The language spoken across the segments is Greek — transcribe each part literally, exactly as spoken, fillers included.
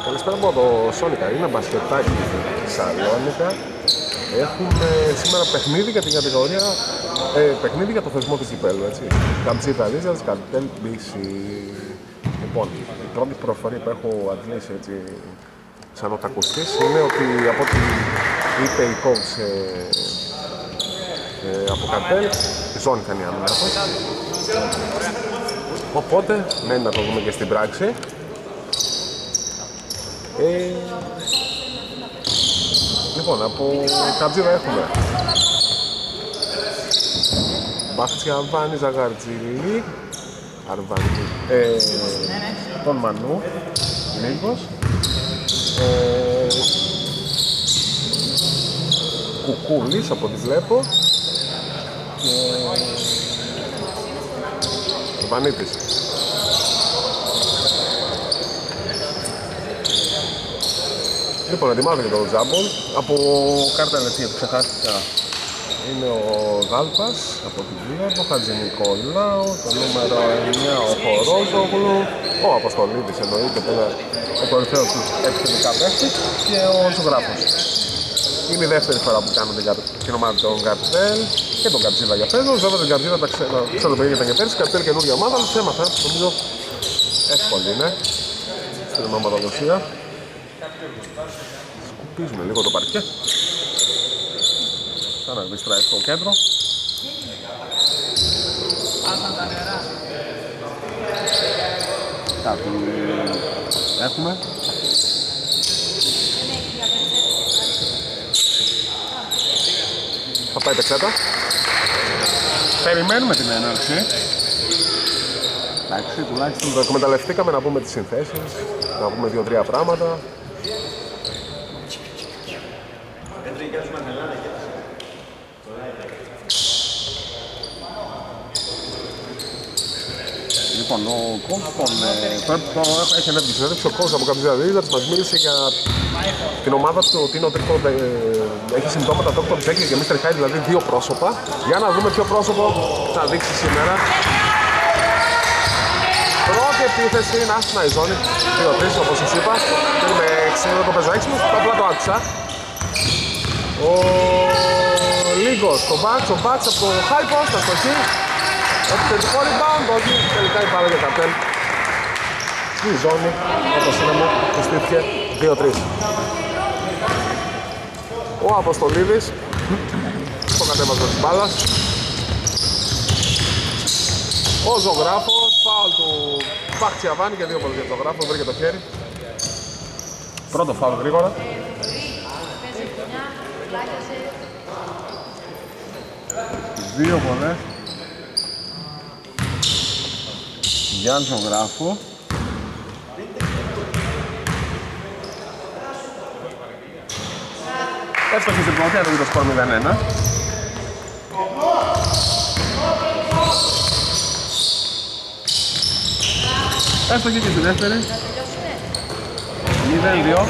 Καλησπέρα από το Σόνικα, είναι μπασκετάκι Σαλόνικα. Έχουμε σήμερα παιχνίδι για την κατηγορία, ε, παιχνίδι για το θεσμό της κυπέλλου, έτσι. Καμτσίτα Ρίζας, Καρτέλ μπι σι. Λοιπόν, η πρώτη προφορία που έχω αντλήσει έτσι σαν οτακουστής είναι ότι από ό,τι είπε η coach ε, ε, από Καρτέλ, η ζώνη θα είναι η άμυνα. Οπότε, μένει να το δούμε και στην πράξη. Ε, λοιπόν, από Καμτσίδα έχουμε Μπάχτσια, Αρβάνη, Ζαγαρτζηλή, Αρβάνη, ε, τον Μανού, Νίκος, ε, Κουκούλης από ό,τι βλέπω και Αρβανίτης. Λοιπόν, ετοιμάζω και το τζάμπολ. Από κάρτα ελευθεία που ξεχάστηκα είναι ο Γάλπας από τη Βλέπω, Χατζηνικολάου, το νούμερο εννιά ο Χορόζογλου, ο Αποστολίδης εννοείται που είναι ο κορυφαίος του επιθετικά παίκτης και ο Ζωγράφος. Είναι η δεύτερη φορά που κάνω την, την ομάδα των Καρτέλ και τον Καρτσίδα για φέτος. Βέβαια την Καρτσίδα τα ξέρω, ξέρω το παιδί για τα πέρσι, Καρτέλ καινούργια ομάδα, αλλά τους έμαθα, νομίζω εύκολη είναι στην ομαδοδοσία. Σκουπίζουμε λίγο το παρκέ. Θα να διστράει στο κέντρο. Κάτι έχουμε. Θα πάει πεξέτα. Περιμένουμε την έναρξη. Εντάξει, τουλάχιστον το εκμεταλλευτήκαμε να πούμε τις συνθέσεις, να πούμε δύο-τρία πράγματα. Λοιπόν, ο coach έχει ανέβει τη συνέντευξη, ο coach από Καμπιζά Ρίζας μας μίλησε για την ομάδα του ότι είναι ο τρίτο, ε, έχει συμπτώματα Doctor Jekyll και μίστερ Hyde, δηλαδή δύο πρόσωπα. Για να δούμε ποιο πρόσωπο θα δείξει σήμερα. Πρώτη επίθεση είναι άσχημα η ζώνη, δύο τρία όπως σας είπα. Θέλουμε ξέρω το πεζάκι μου, απλά το άκουσα. Ο Λίγκος, ο Μπάξ, ο Μπάξ από το high post, θα στοχεί. Επιθετικό rebound, όχι, τελικά η μπάλα για Καρτέλ. Στη ζώνη, όπως είδαμε, το στήθηκε δύο τρία. Ο Αποστολίδης, στο κατέβασμα της μπάλας. Ο Ζωγράφος, φάουλ του Μπαχτσιαβάνη και δύο πολλές για τον Ζωγράφο, βρήκε το χέρι. Πρώτο φάουλ γρήγορα. Δύο πολλές. Γιάννη Ζωγράφο. Έφτασε στην πρώτη, έδωγε το σκορ μηδέν ένα. Έφτασε και στη δεύτερη. μηδέν δύο.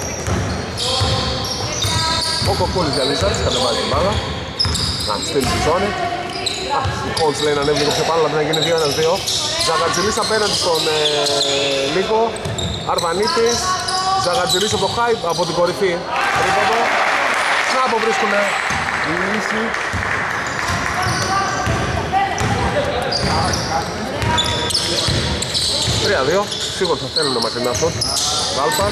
Ο Κοκκούλης για Λίσσαρτς, κατεβάζει την μπάλα. Να στείλει στη ζώνη. Α, η coach λέει να ανέβει λίγο πιο πάνω, αλλά να γίνει δύο ένα δύο. Ζαγατζηλής απέναντι στον ε, Λίκο. Αρβανίτης. Ζαγατζηλής από το hype, από την κορυφή. Ρίποδο. Να αποβρίσκουνε η λύση. τρία δύο. Σίγουρα θα θέλουν μακρινά σωτ. Γάλπαν.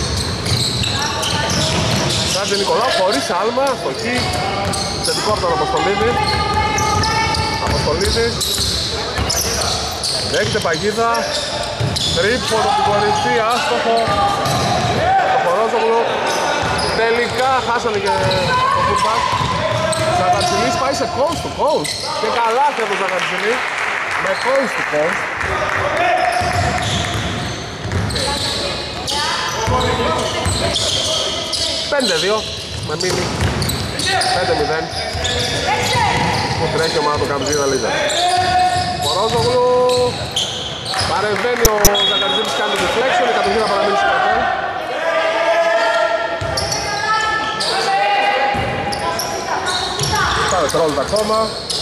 Χατζη Νικολάου χωρίς άλμα. Στοχή. Θετικό από τον Αποστολίδη. Αποστολίδης. Έχετε παγίδα. Τρίποδο από την κορυφή. Άστοχο. Το Χορόζογλου. Τελικά χάσανε και το footback. Ζαγατζηλής πάει σε coast to coast. Και καλά και το Ζαγατζηλή. Με coast to coast. πέντε δύο. Με μείνει. πέντε μηδέν. Που τρέχει ο ομάδα του Καμπιζίδα Λίζα. Χορόζογλου. Παρεμβαίνει ο Ζαγατζηλής, κάνει το deflection. Η κατοχή θα παραμείνει στο Καρτέλ. Πάμε δευτερόλεπτα ακόμα.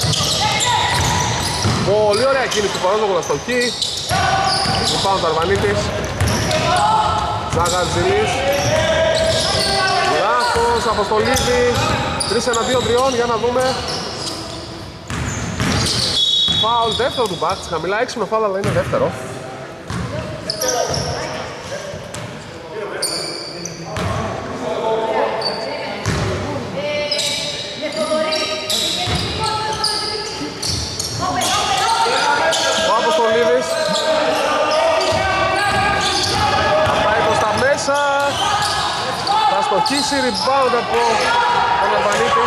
Πολύ ωραία κίνηση του Χορόζογλου στο χ. Πάνω του Αρβανίτης. Ζαγατζηλής. Λάθος, Αποστολίδης. Τρεις εναντίον τριών, για να δούμε. Φάουλ, δεύτερο του Μπάκτς, χαμηλά έξυπνο φάουλ, αλλά είναι δεύτερο. Ο Αποστολίδης θα πάει προς τα μέσα, θα στοχίσει, rebound από τον Αλβανίτη.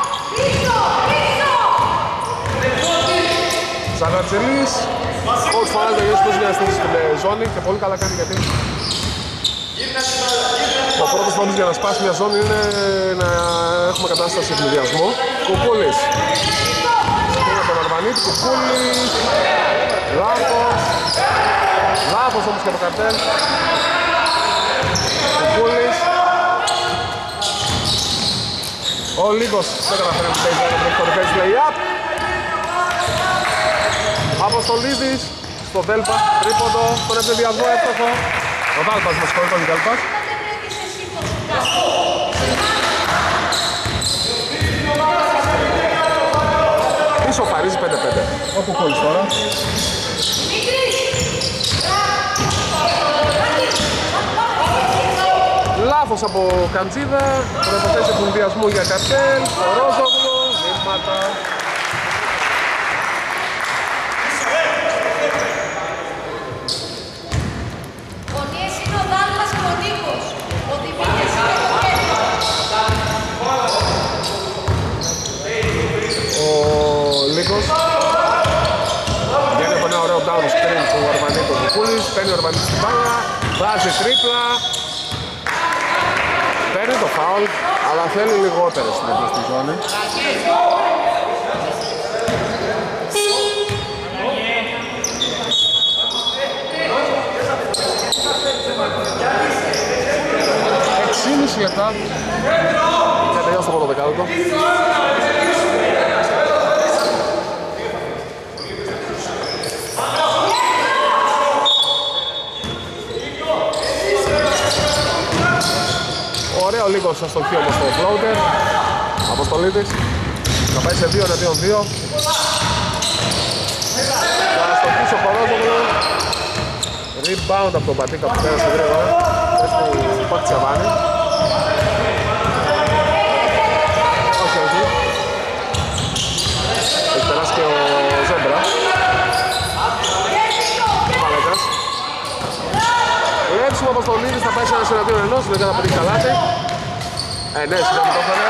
Ζαγατσελής, coach φανάζει να γυρίσει για να στήσει στην ζώνη και πολύ καλά κάνει γιατί ο πρώτος τρόπος για να σπάσει μια ζώνη είναι να έχουμε κατάσταση ευνηδιασμού. Κουκούλης είναι από τον Αλβανίτη, Κουκούλης, λάθος, λάθος όμως και από καρτέλ. Κουκούλης, ο Λίγκος δεν καταφέρει να παίζει ένα τρέχει το lay-up. Αποστολίδης στο Δέλπα, τρίποντο, στον ευνηδιασμό εύστοχο. Ο Δάλπας με συγχωρεί, τον Δέλπας. Ισοφαρίζει πέντε πέντε. Ο Κουκούλης τώρα. Λάθος από Καντζίδα, προϋποθέσεις ευνηδιασμού για καρτέλ, ο Ρόζογλου, βήματα. Λίγκος βγαίνει από ένα ωραίο down screen του Αρβανίτου του Κουκούλης, παίρνει ο Αρβανίτης την μπάλα, βάζει τρίπλα, παίρνει το foul, αλλά θέλει λιγότερες τρίπλες στη ζώνη. Εξήμιση λεπτά και τελειώσει το πρώτο δεκάλεπτο. Ωραίο λίγο στο στοχείο όμως το floater. Αποστολίτης θα πάει σε δύο εναντίον δύο. Θα στοχίσει ο Κορόζογλου. Rebound από τον Πατίκα που πέρασε γρήγορα. Πες του Πάκη Τσαβάνη. Όχι, όχι. Έχει περάσει και ο Ζέμπρα. Μαλέκας. Λέξιμο ο Αποστολίδης θα πάει σε ένα εναντίον ενός, δεν θα πετύχει καλάθι. Ε, ναι, συγγνώμη το έφερε.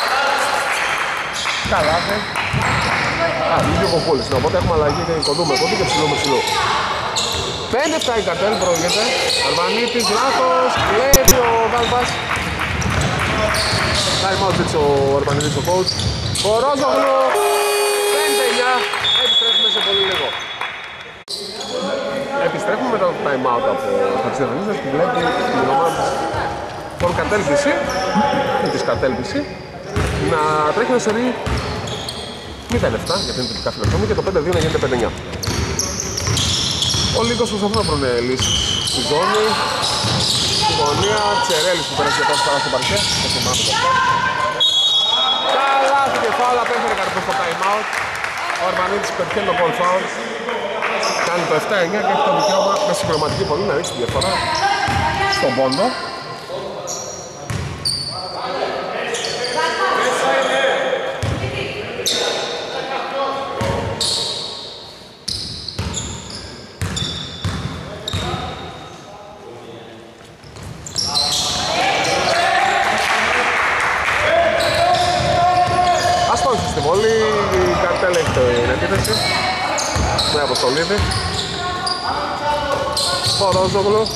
Καλάθι. Α, βγήκε ο Κοκούλης, οπότε έχουμε αλλαγή και κοντού με κοντού και ψηλό με ψηλό. πέντε επτά η καρτέλ προηγείται. Αρβανίτης, λάθος, κλέβει ο Δάλπας. Time out ζήτησε ο Αρβανίτης ο coach. Ο Ρόζογλου, πέντε εννιά, επιστρέφουμε σε πολύ λίγο. Επιστρέφουμε μετά το time out από τα Τσιρανίδες που βλέπει την ομάδα των Καρτέλ πι σι ή της Καρτέλ πι σι να τρέχει ένα σερί μηδέν επτά γιατί είναι τελικά φιλοκτόμη και το πέντε δύο να γίνεται πέντε εννιά. Ο Λίγκος προσπαθούν να βρουν λύσεις στη ζώνη, στη γωνία, Τσερέλης που πέρασε για τόση φορά στο παρκέ, το θυμάμαι το αυτό. Καλάθι και φάουλ, απέφερε καρπούς στο time out. Ο Αρμανίτης πετυχαίνει το ball foul. Κάνει το επτά εννιά και έχει το δικαίωμα με συγκροματική πολύ να ρίξει τη διαφορά στον πόντο. Αστόχησε στη βολή, η Καρτέλ έχει την επίθεση με Αποστολίδη. Ο Ρόζογλου.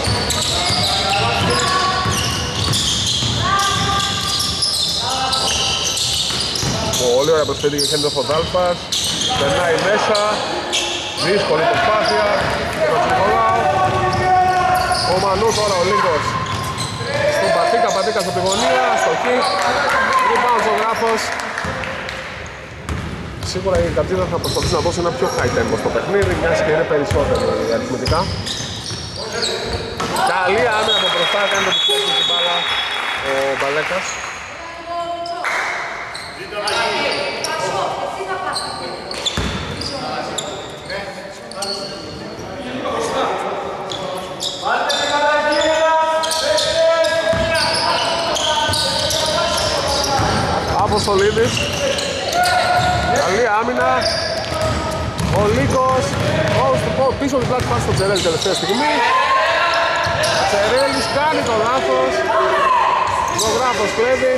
Πολύ ωραία προσφέρει και χένει το Φοντάλπας. Περνάει μέσα. Δύσκολη προσπάθεια. Ο Μανού τώρα ο Λίγκος. Στον Πατίκα, Πατίκα στο πηγωνία. Στο χ. Rebound ζωγράφος. Σίγουρα η Καρτίδα θα προσπαθήσει να δώσει ένα πιο high tempo στο παιχνίδι, μιας και είναι περισσότερο αριθμητικά. Καλή άμυνα από μπροστά, κάνει το επιθέσεις στην μπάλα ο Μπαλέκας. Αποστολίδης. Καλή άμυνα. Ο Λίκος πίσω την πλάτη πάση στο Τσερέλη τελευταία στιγμή. Τσερέλης κάνει το λάθος. Ζωγράφος κλέβει.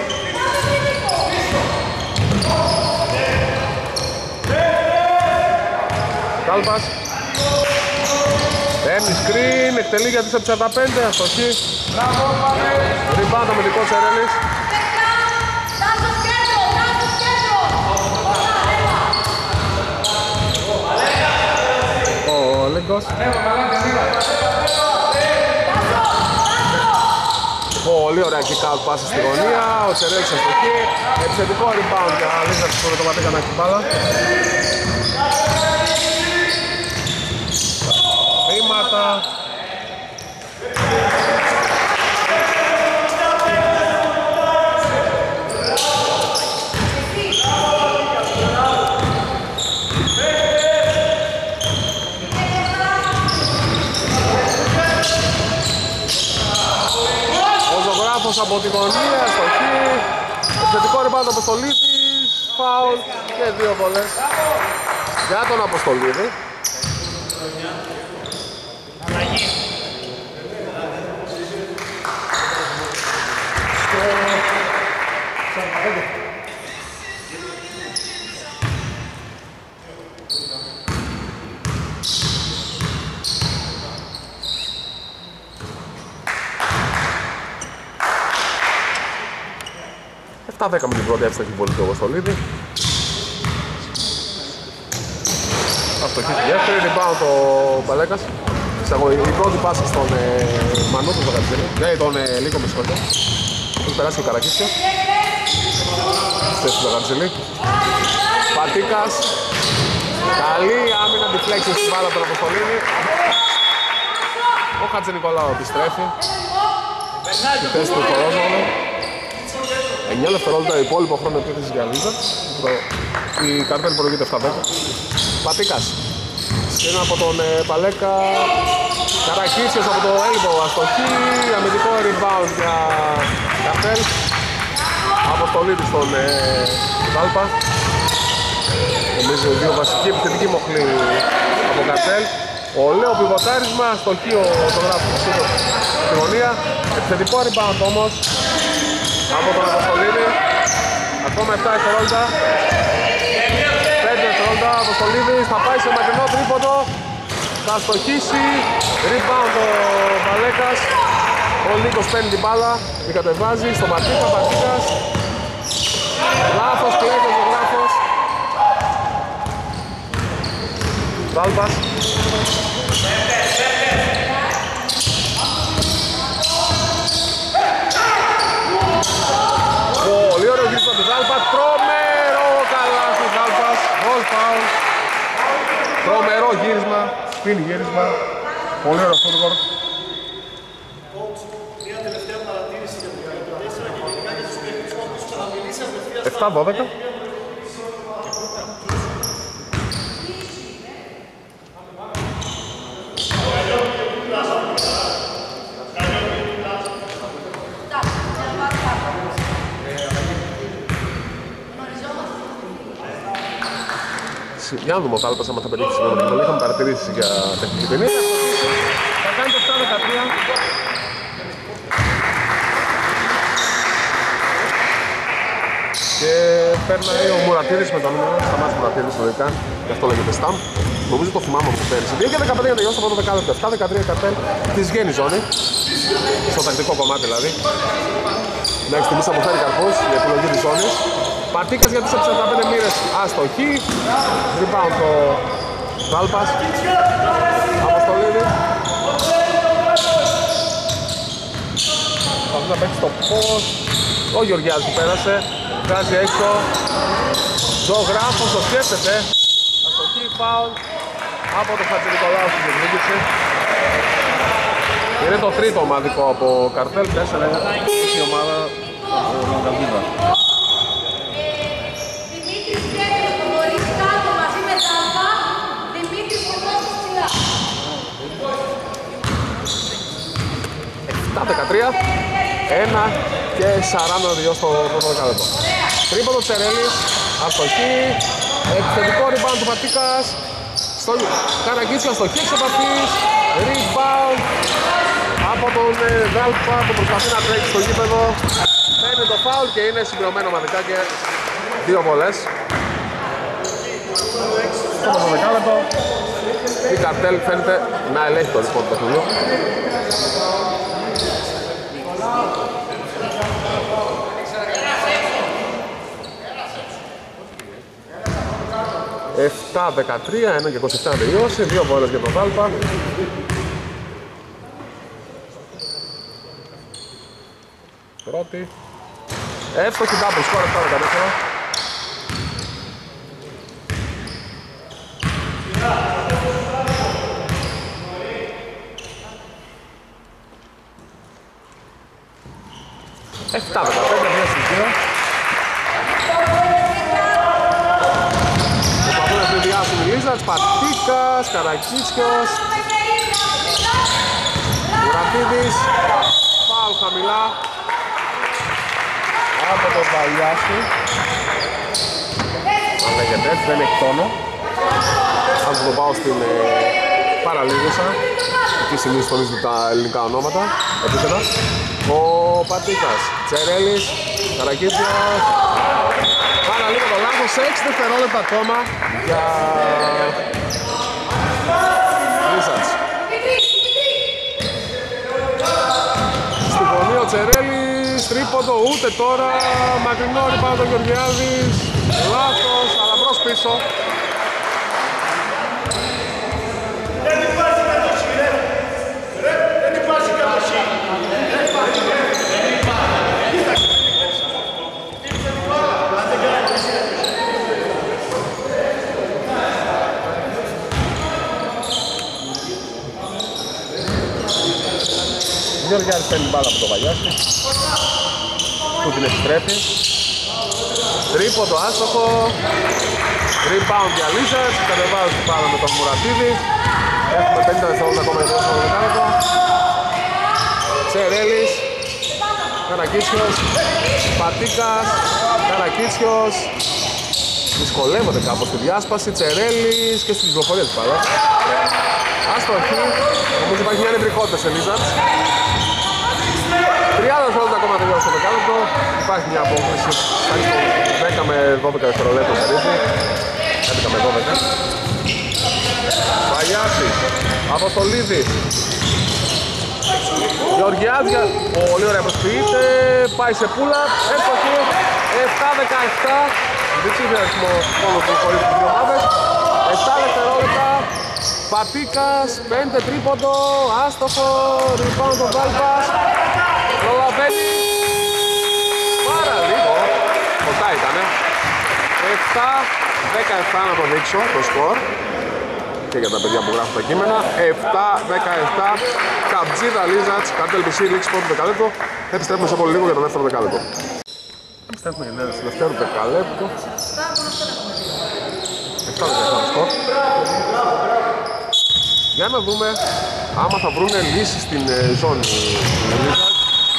Κάλπας. Παίρνει σκριν, εκτελεί για τις σαράντα πέντε, αστοχή. Ριμπάουντ αμυντικό Τσερέλης. Ο Λέγκος. Πολύ ωραία kick out πάση στη γωνία, ο Τσερέλης αστοχή. Επιθετικό rebound για Λίζα που το πατήκα να έχει μπάλα. Βήματα. Από τη γωνία, στοχή, επιθετικό rebound από Αποστολίδης, φάουλ και δύο βολές για τον Αποστολίδη. επτά δέκα με την πρώτη εύστοχη βολή του Αποστολίδη. Αστοχή στη δεύτερη, rebound ο Μπαλέκας. Η πρώτη πάσα στον ε, Μανού του Βαγατζέλη, ναι, τον ε, Λίκο με συγχωρείτε. Έχει περάσει ο Καρακίσιο. Θέση του Βαγατζέλη. Πατίκας. Καλή άμυνα, deflection στην μπάλα από τον Αποστολίδη. Ο Χατζηνικολάου επιστρέφει. Στη θέση του Κορόζολου. εννιά δευτερόλεπτα υπόλοιπο χρόνο επίθεσης για Λίζα. Η Καρτέλ προηγείται επτά δέκα. Πατίκας. Σκριν από τον ε, Παλέκα. Καρακίσιος από το elbow, αστοχή. Αμυντικό rebound για Καρτέλ. Αποστολίδης στον ε, Κάλπα. Νομίζω δύο βασικοί επιθετικοί μοχλοί από Καρτέλ. Ο Λέο πιβοτάρισμα, αστοχή ο φωτογράφος στη γωνία. Επιθετικό rebound όμως από τον Αποστολίδη. Ακόμα επτά δευτερόλεπτα. πέντε δευτερόλεπτα. Αποστολίδης θα πάει σε μακρινό τρίποντο. Θα στοχίσει. Rebound ο Μπαλέκας. Ο Νίκος παίρνει την μπάλα. Την κατεβάζει στον Πατίκα. Πατίκας. Λάθος, κλέβει ο ζωγράφος. Βάλπας. Πολύ ωραίο γύρισμα του Γάλπα, τρομερό καλά του Γάλπας, goal foul. Τρομερό γύρισμα, spin γύρισμα, πολύ ωραίο footwork. Μια τελευταία παρατήρηση για το τέσσερα και γενικά για τους παίκτες όπως ξαναμιλήσει απευθείας. επτά δώδεκα. Για να δούμε ο Κάλπας άμα θα πετύχει σήμερα την πολύ. Είχαμε παρατηρήσει για τεχνική ποινή. Θα κάνει το επτά δεκατρία. Και παίρνει ο Μουρατήρης με το νούμερο. Σταμάτησε ο Μουρατήρης λογικά. Γι' αυτό λέγεται Σταμ. Νομίζω το θυμάμαι από πέρυσι. δύο και δεκαπέντε για τελειώσει το πρώτο δεκάλεπτο. επτά δεκατρία Καρτέλ της γέννη ζώνη. Στο τακτικό κομμάτι δηλαδή. Μέχρι στιγμής αποφέρει καρπούς η επιλογή της ζώνης. Πατίκας για τις σαράντα πέντε μοίρες, αστοχή. Rebound ο Γάλπας. Αποστολίδη. Θα να παίξει στο post. Ο Γεωργιάδης που πέρασε. Βγάζει έξω. Ζωγράφος το σκέφτεται. Αστοχή, φάουλ. Από τον Χατζηνικολάου στην διεκδίκηση. Είναι το τρίτο ομαδικό από καρτέλ, τέσσερα η ομάδα από Λαγκαδίδα. Δημήτρης Κέντρος, το νωρίς κάτω μαζί με Τάλπα, Δημήτρης Κοντός ψηλά. επτά δεκατρία, ένα και σαράντα δύο στο πρώτο δεκάλεπτο. Τρίποντο Τσερέλης, αστοχή, επιθετικό rebound του Πατίκας, στο Καραγκίτσιο, αστοχή εξ επαφής, rebound από τον Δάλπα που προσπαθεί να τρέξει στο γήπεδο. Παίρνει το φάουλ και είναι συμπληρωμένο ομαδικά και δύο βολές. Στο πρώτο δεκάλεπτο η καρτέλ φαίνεται να ελέγχει το ρυθμό του παιχνιδιού. επτά δεκατρία, ένα και είκοσι επτά να τελειώσει, δύο βόλες για τον Δάλπα. Πρώτη. Εύστοχη double score, επτά δεκατέσσερα. επτά δεκαπέντε, μία στις δύο. Προσπαθούν να συνδυάσουν οι Λίζαρτς, Πατίκας, Καρακίτσιος, Μουρατίδης, φάουλ χαμηλά από τον Βαλιάση. Αν λέγεται έτσι, δεν έχει τόνο. Αν το πάω στην ε, παραλίγουσα, εκεί συνήθως τονίζουν τα ελληνικά ονόματα, επίθετα. Ο Πατίκας, Τσερέλης, Καρακίτσιος, παραλίγο το λάθος, έξι δευτερόλεπτα ακόμα για Λίζαρτς. Στην γωνία ο Τσερέλης, τρίποντο ούτε τώρα, μακρινό rebound ο Γεωργιάδης, λάθος, αλλά μπρος πίσω. Ο Γεωργιάδης παίρνει μπάλα από το Βαγιάση που την επιστρέφει. Τρίποντο άστοχο, rebound για Λίζαρτς, κατεβάζει την μπάλα με τον Μουρατίδη. Έχουμε πενήντα δευτερόλεπτα ακόμα για το δεύτερο δεκάλεπτο. Τσερέλης, Καρακίτσιος, Πατίκας, Καρακίτσιος. Δυσκολεύονται κάπως στη διάσπαση, Τσερέλης και στην κυκλοφορία της μπάλας. Άστοχη, όμως υπάρχει μια νευρικότητα σε Λίζαρτς. τριάντα δευτερόλεπτα ακόμα τελειώσει το δεκάλεπτο. Υπάρχει μια απόκληση δέκα με δώδεκα δευτερολέπτα περίπου. έντεκα με δώδεκα. Βαγιάσης, Αποστολίδης, Γεωργιάδης, πολύ ωραία προσποιείται, πάει σε πούλα, εύστοχη, επτά δεκαεπτά. Διψήφια αριθμό μόνο που χωρίζει τις δύο ομάδες. επτά δευτερόλεπτα. Πατίκας, πέντε τρίποντο, άστοχο, rebound τον Δάλπας. Προλαβαίνει πάρα λίγο, κοντά ήτανε. επτά δεκαεπτά να το δείξω το σκορ και για τα παιδιά που γράφουν τα κείμενα. επτά δεκαεπτά, Καμτζίδα Λίζαρτς, καρτέλ πι σι, λήξη πρώτου δεκαλέπτου. Επιστρέφουμε σε πολύ λίγο για το δεύτερο δεκάλεπτο. Επιστρέφουμε για το δεύτερο δεκαλέπτο. επτά δεκαεπτά το σκορ. Για να δούμε άμα θα βρουν λύσεις στην ζώνη του Λίζαρτς.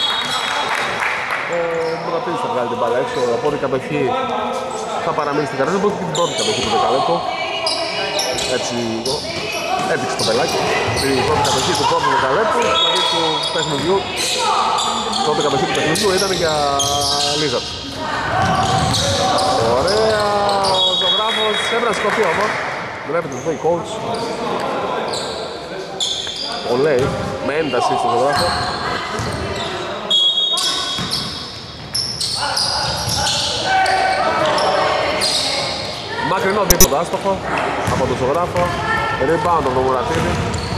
Ο Μουρατίδης θα βγάλει την μπάλα έξω, από την κατοχή θα παραμείνει στην καρδιά, οπότε και την πρώτη κατοχή του δεκαλέπτου. Έτσι έδειξε το πελάκι. Η πρώτη κατοχή του πρώτου δεκαλέπτου, δηλαδή του παιχνιδιού, η πρώτη κατοχή του παιχνιδιού ήταν για Λίζαρτς. Ωραία, ο ζωγράφος έπρεπε να σηκωθεί όμως. Βλέπετε εδώ η coach. Ο λέει, με ένταση στο ζωγράφο. Μακρινό δίποτο άστοχο από τον ζωγράφο. Rebound από τον Μουρατίδη.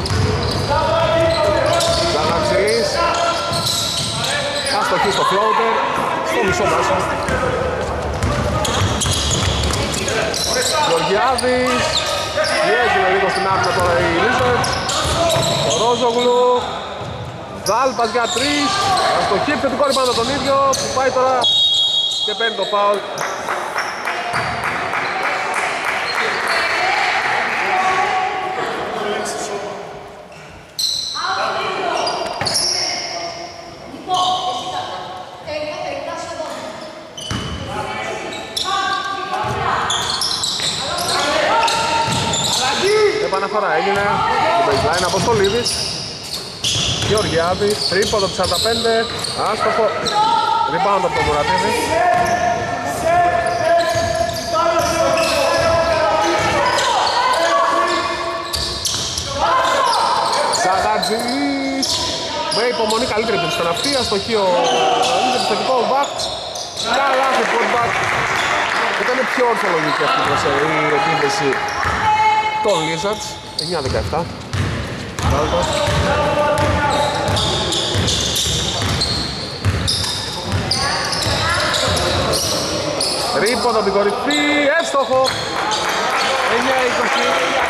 Ζαγαψιλής. Αστοχή στο floater. Στο μισό μάσο. Γεωργιάδης. Πιέζει λίγο στην άμυνα τώρα η Λίζαρτς. Ο Ρόζογλου. Δάλπας για τρεις. Αστοχή, επιθετικό rebound τον ίδιο που πάει τώρα και παίρνει το φάουλ. Επαναφορά έγινε το baseline από Στολίδης. Γεωργιάδης, τρίποντο σαράντα πέντε, άστοχο, rebound από τον Μουρατίδη. Σαγατζής, με υπομονή καλύτερη του στον αυτή, αστοχείο, είναι επιθετικό back, καλά το putback. Ήταν πιο ορθολογική αυτή η επίθεση των Lizards, εννιά δεκαεπτά. Ρίποντο από την κορυφή, εύστοχο, εννιά είκοσι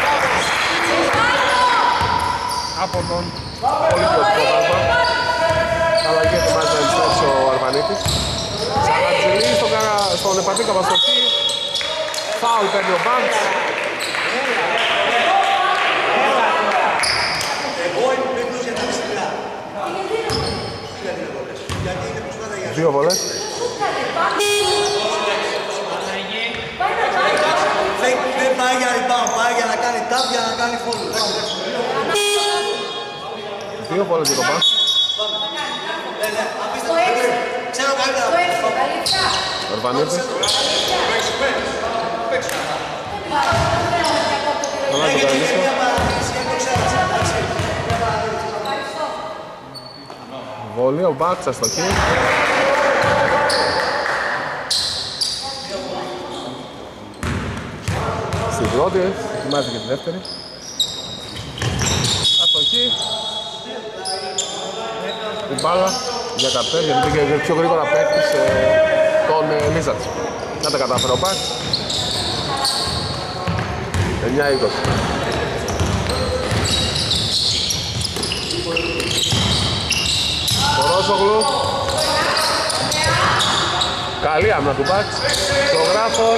από τον πολύ ποιοτικό Δάλπα. Αλλαγή ετοιμάζει να επιστρέψει ο Αρβανίτης. Σαγατζηλής στον, στον επατή καβαστοχή, φάουλ παίρνει ο Μπάντς. Δύο βολές. Δεν πάει για rebound, πάει για να κάνει tap, για να κάνει follow. Δύο βολές για τον Μπάς. Ξέρω καλύτερα. Αρβανίτης. Καλά το καλύψω. Βολή, ο Μπάτσα στο χέρι. Στην πρώτη, ετοιμάζει και τη δεύτερη. Αστοχή. Την μπάλα για καρτέλ, γιατί πήγε πιο γρήγορα παίκτης τον Lizards. Να τα κατάφερε ο Μπάτς. εννιά είκοσι. Ρόζογλου. Καλή άμυνα του Μπάτς. Ζωγράφος.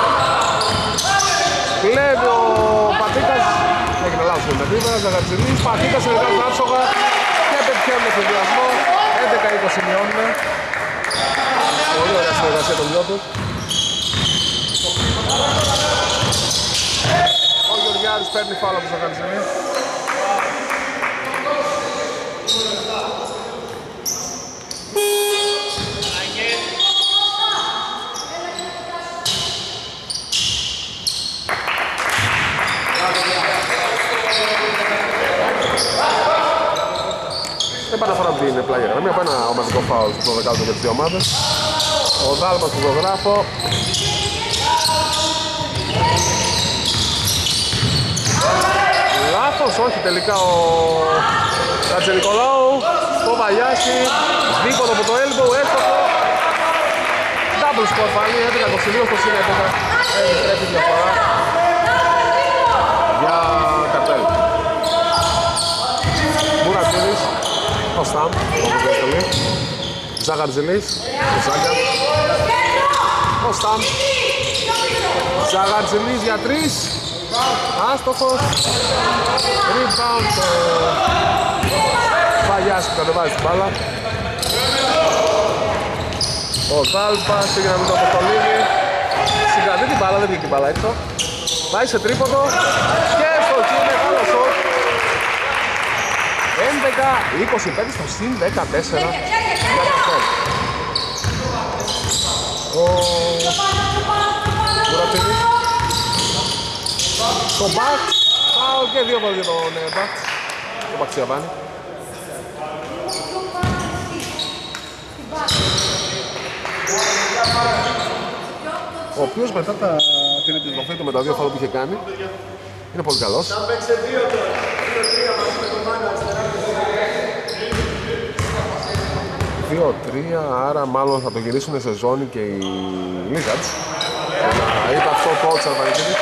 Κλέβει ο Πατήκας. Έγινε λάθος με την πίπα. Ζαγατζηλής. Πατήκας συνεργάζει άψογα. Και πετυχαίνουν στον διασμό. έντεκα είκοσι μειώνουν. Πολύ ωραία συνεργασία των δυο τους. Ο Γεωργιάδης παίρνει φάουλ από τον Ζαγατζηλή. Επαναφορά από την πλάγια γραμμή, από ένα ομαδικό φάουλ στο δεκάλεπτο για τις δύο ομάδες. Ο Δάλπας του Ζωγράφο. Λάθος, όχι τελικά ο Κατζενικολάου. Το Βαγιάση, δίποτο από το elbow, έστοχο. Double score πάλι, έντεκα είκοσι δύο στο σύν έντεκα. Επιστρέφει διαφορά για καρτέλ. Μουρατίδης. Ο Σταμ, όπως έστολη. Ζαγατζηλής, ο Ζάγκα. Ο Σταμ. Ζαγατζηλής για τρεις. Άστοχος. Rebound. Παγιάς που κατεβάζει την μπάλα. Ο Δάλπας πήγε να μην το αποστολίδι. Συγκρατεί την μπάλα, δεν βγήκε την μπάλα έξω. Πάει σε τρίποντο. Και στο εκεί μεγάλο σοτ. έντεκα είκοσι πέντε στο συν δεκατέσσερα. Ο Μουρατίδης. Το μπακ. Πάω και δύο βόλες για τον μπακ. Το Παξιαβάνι. Ο οποίος μετά τα... την επιστροφή του με τα δύο φάουλ που είχε κάνει είναι πολύ καλός. δύο τρία, άρα μάλλον θα το γυρίσουν σε ζώνη και οι Lizards. Είπε αυτό ο coach Αρβανιτίδης.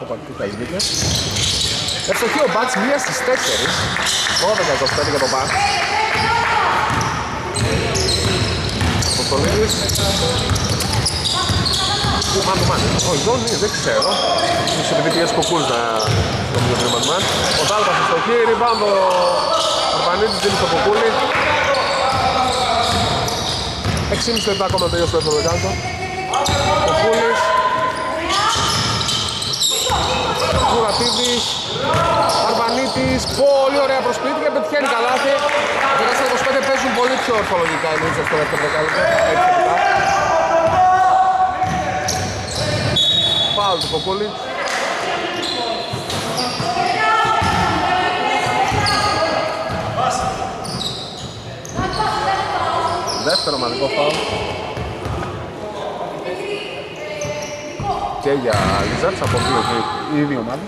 τι θα βγήκε. Ευστοχή ο Μπατς, μία στις τέσσερις. δώδεκα είκοσι πέντε για τον Μπατς. Ο Στολίδης. Μάνου μάνου. Ο Ιζώνη δεν ξέρω. Ίσως επειδή πιέσει Κοκούρης να το μιλήσει μάνου μάνου. Ο Δάλπας ευστοχή, rebound ο Αρβανίτης δίνει στο Κοκούλη. έξι και μισή λεπτά ακόμα να τελειώσει το δεύτερο δεκάλεπτο. Κοκούλης. Κουρατίδης. Αρβανίτης. Πολύ ωραία προσπίτη και πετυχαίνει καλάθι. Τα τέσσερα είκοσι πέντε παίζουν πολύ πιο ορθολογικά οι Νίτσες στο δεύτερο δεκάλεπτο. Φάουλ του Κοκούλη. Δεύτερο ομαδικό φάουλ. Και για Λίζαρτς από δύο και οι δύο ομάδες.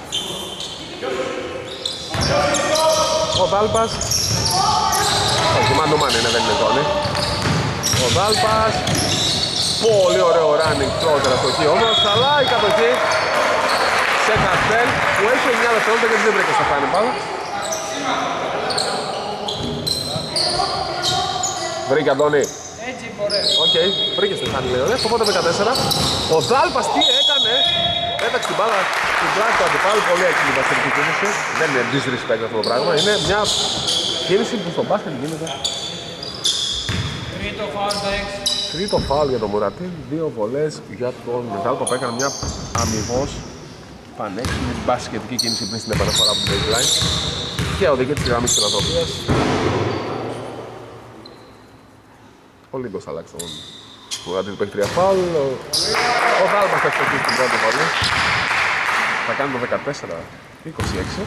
Ο Δάλπας. Όχι, μάνο μάνο είναι, δεν είναι ζώνη. Ο Δάλπας. Πολύ ωραίο running πρώτερα στο εκεί όμως, αλλά η κατοχή σε Καρτέλ που έχει εννιά δευτερόλεπτα και δεν βρήκε στο φάνη πάνω. Βρήκε Αντώνη. Έτσι μπορεί. Οκ, βρήκε στη φάνη λέει, οπότε δεκατέσσερα. Ο Δάλπας τι έκανε, έταξε την μπάλα στην πλάτη του αντιπάλου, πολύ έξυπνη βασιλική κίνηση. Δεν είναι disrespect αυτό το πράγμα, είναι μια κίνηση που στο μπάσκετ γίνεται. Τρίτο φάουλ τα έξι. Τρίτο φάουλ για τον Μουρατή, δύο βολές για τον Δάλπα που έκανε μια αμοιβώς πανέξυπνη μπασκετική κίνηση πριν στην επαναφορά από την baseline και οδηγεί της γραμμής της φιλανθρωπίας. Ο Λίγκος θα αλλάξει τον Μουρατή που έχει τρία φάουλ. Ο Δάλπας θα εξοπλίσει την πρώτη βολή. Θα κάνει το δεκατέσσερα είκοσι έξι.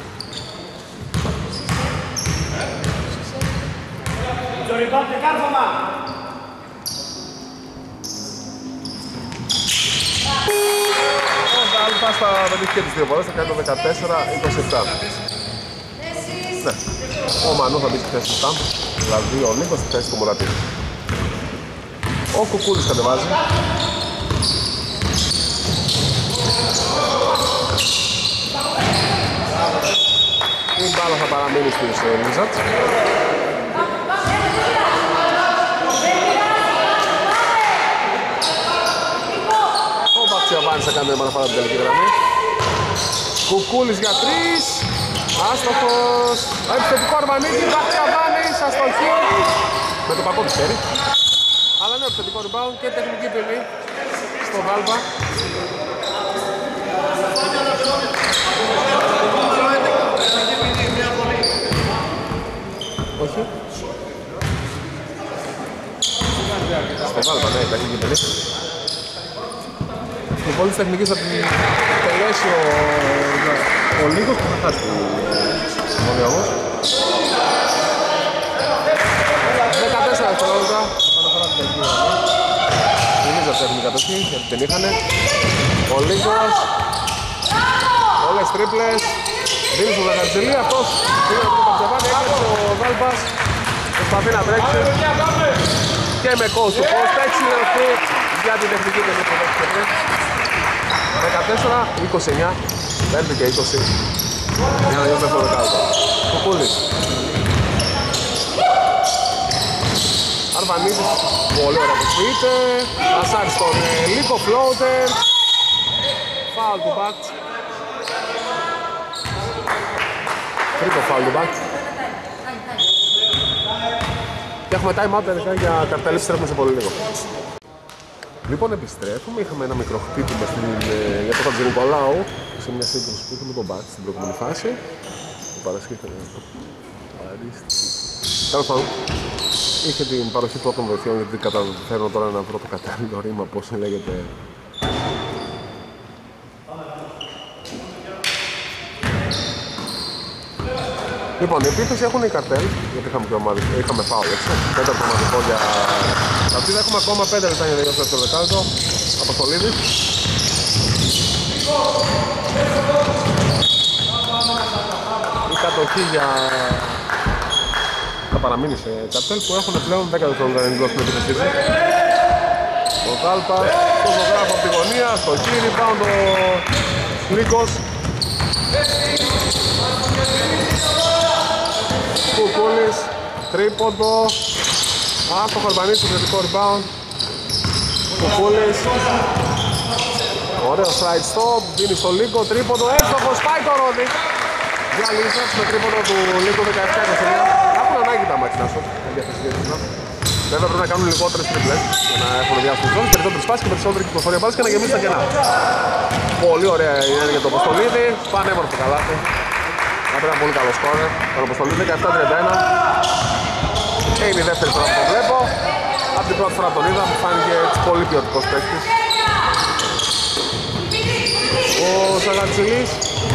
Ο Δάλπας θα πετύχει και τις δύο βολές, θα κάνει το δεκατέσσερα είκοσι επτά. Ναι, ο Μανού θα μπει στη θέση του Στάμπ, δηλαδή ο Νίκος στη θέση του Μουρατή. Ο Κουκούλης κατεβάζει. Η μπάλα θα παραμείνει στους Λίζαρτς. Ο Μπαξιαβάνης θα κάνει επαναφορά από την τελική γραμμή. Κουκούλης για τρεις. Άστοχος. Επιθετικό Αρβανίτη. Μπαξιαβάνης. Αστοχή. Με το πακό του χέρι. Αλλά είναι επιθετικό rebound και τεχνική ποινή στο Δάλπα. Όχι. Στο Δάλπα, ναι, τεχνική ποινή. Η πόλη της τεχνικής θα την τελέσει ο, ο Λίγος που θα χάσει τη βολή όμως. δεκατέσσερα δευτερόλεπτα. Η Λίζαρτς έχουν κατοχή, γιατί την είχανε. Ο Λίγος. Όλες τρίπλες. Δίνει στον Δαγαρτζελή, αυτός πήγε από τον Παπτεβάνη, έκανε ο Δάλπας. Προσπαθεί να τρέξει. Και με coast to post, έξι λεπτού για την τεχνική ποινή που δέχτηκε πριν. δεκατέσσερα είκοσι εννιά, πέντε και είκοσι. Για να διώξει αυτό το δεκάλεπτο. Κουκούλης. Αρβανίτης, πολύ ωραία που σπίτε. Ασάρι στον Λίκο, floater. Φάουλ του Μπατ. Τρίτο φάουλ του Μπατ. Και έχουμε time out για Καρτέλ, επιστρέφουμε σε πολύ λίγο. Λοιπόν, επιστρέφουμε. Είχαμε ένα μικρό χτύπημα στην, ε, για τον Χατζηνικολάου σε μια σύγκρουση που είχε με τον Μπατ στην προηγούμενη φάση. Ο Παρασκευή τέλος πάντων, είχε την παροχή πρώτων βοηθειών γιατί καταφέρνω τώρα να βρω το κατάλληλο ρήμα, πώς λέγεται. Λοιπόν, η επίθεση έχουν οι Καρτέλ, γιατί είχαμε, και ομάδι, είχαμε φάουλ, έτσι. Τέταρτο ομαδικό για Καρτίδα. Έχουμε ακόμα πέντε λεπτά για να τελειώσει το δεκάλεπτο. Αποστολίδης. Η κατοχή για... θα παραμείνει σε Καρτέλ που έχουν πλέον δέκα δευτερόλεπτα να ενδώσουν την επίθεσή του. Ο Δάλπας, το ζωγράφο από τη γωνία, στο χείρι, πάνω ο Λίκος. Κουκούλης, τρίποντο. Άστοχο Αρβανίτης, θετικό rebound. Κουκούλης. Ωραίο slide stop, δίνει στο Λίκο, τρίποντο, εύστοχος, πάει το ρόδι. Για Λίσας με τρίποντο του Λίκο δεκαεπτά είκοσι εννέα. Έχουν ανάγκη τα μάτια σου, ενδιαφέρον. Βέβαια πρέπει να κάνουν λιγότερες τριπλές για να έχουν διάσπους ζώνες, περισσότερες πάσεις και περισσότερη κυκλοφορία πάσης και να γεμίσει τα κενά. Πολύ ωραία η ενέργεια του Αποστολίδη, πανέμορφο καλάθι. Αυτό ήταν πολύ καλό σκόρερ. Τον Αποστολίδη δεκαεπτά τριάντα ένα. Και είναι η δεύτερη φορά που το βλέπω. Από την πρώτη φορά τον είδα, μου φάνηκε έτσι πολύ ποιοτικός παίκτης. Ο Σαγατσιλής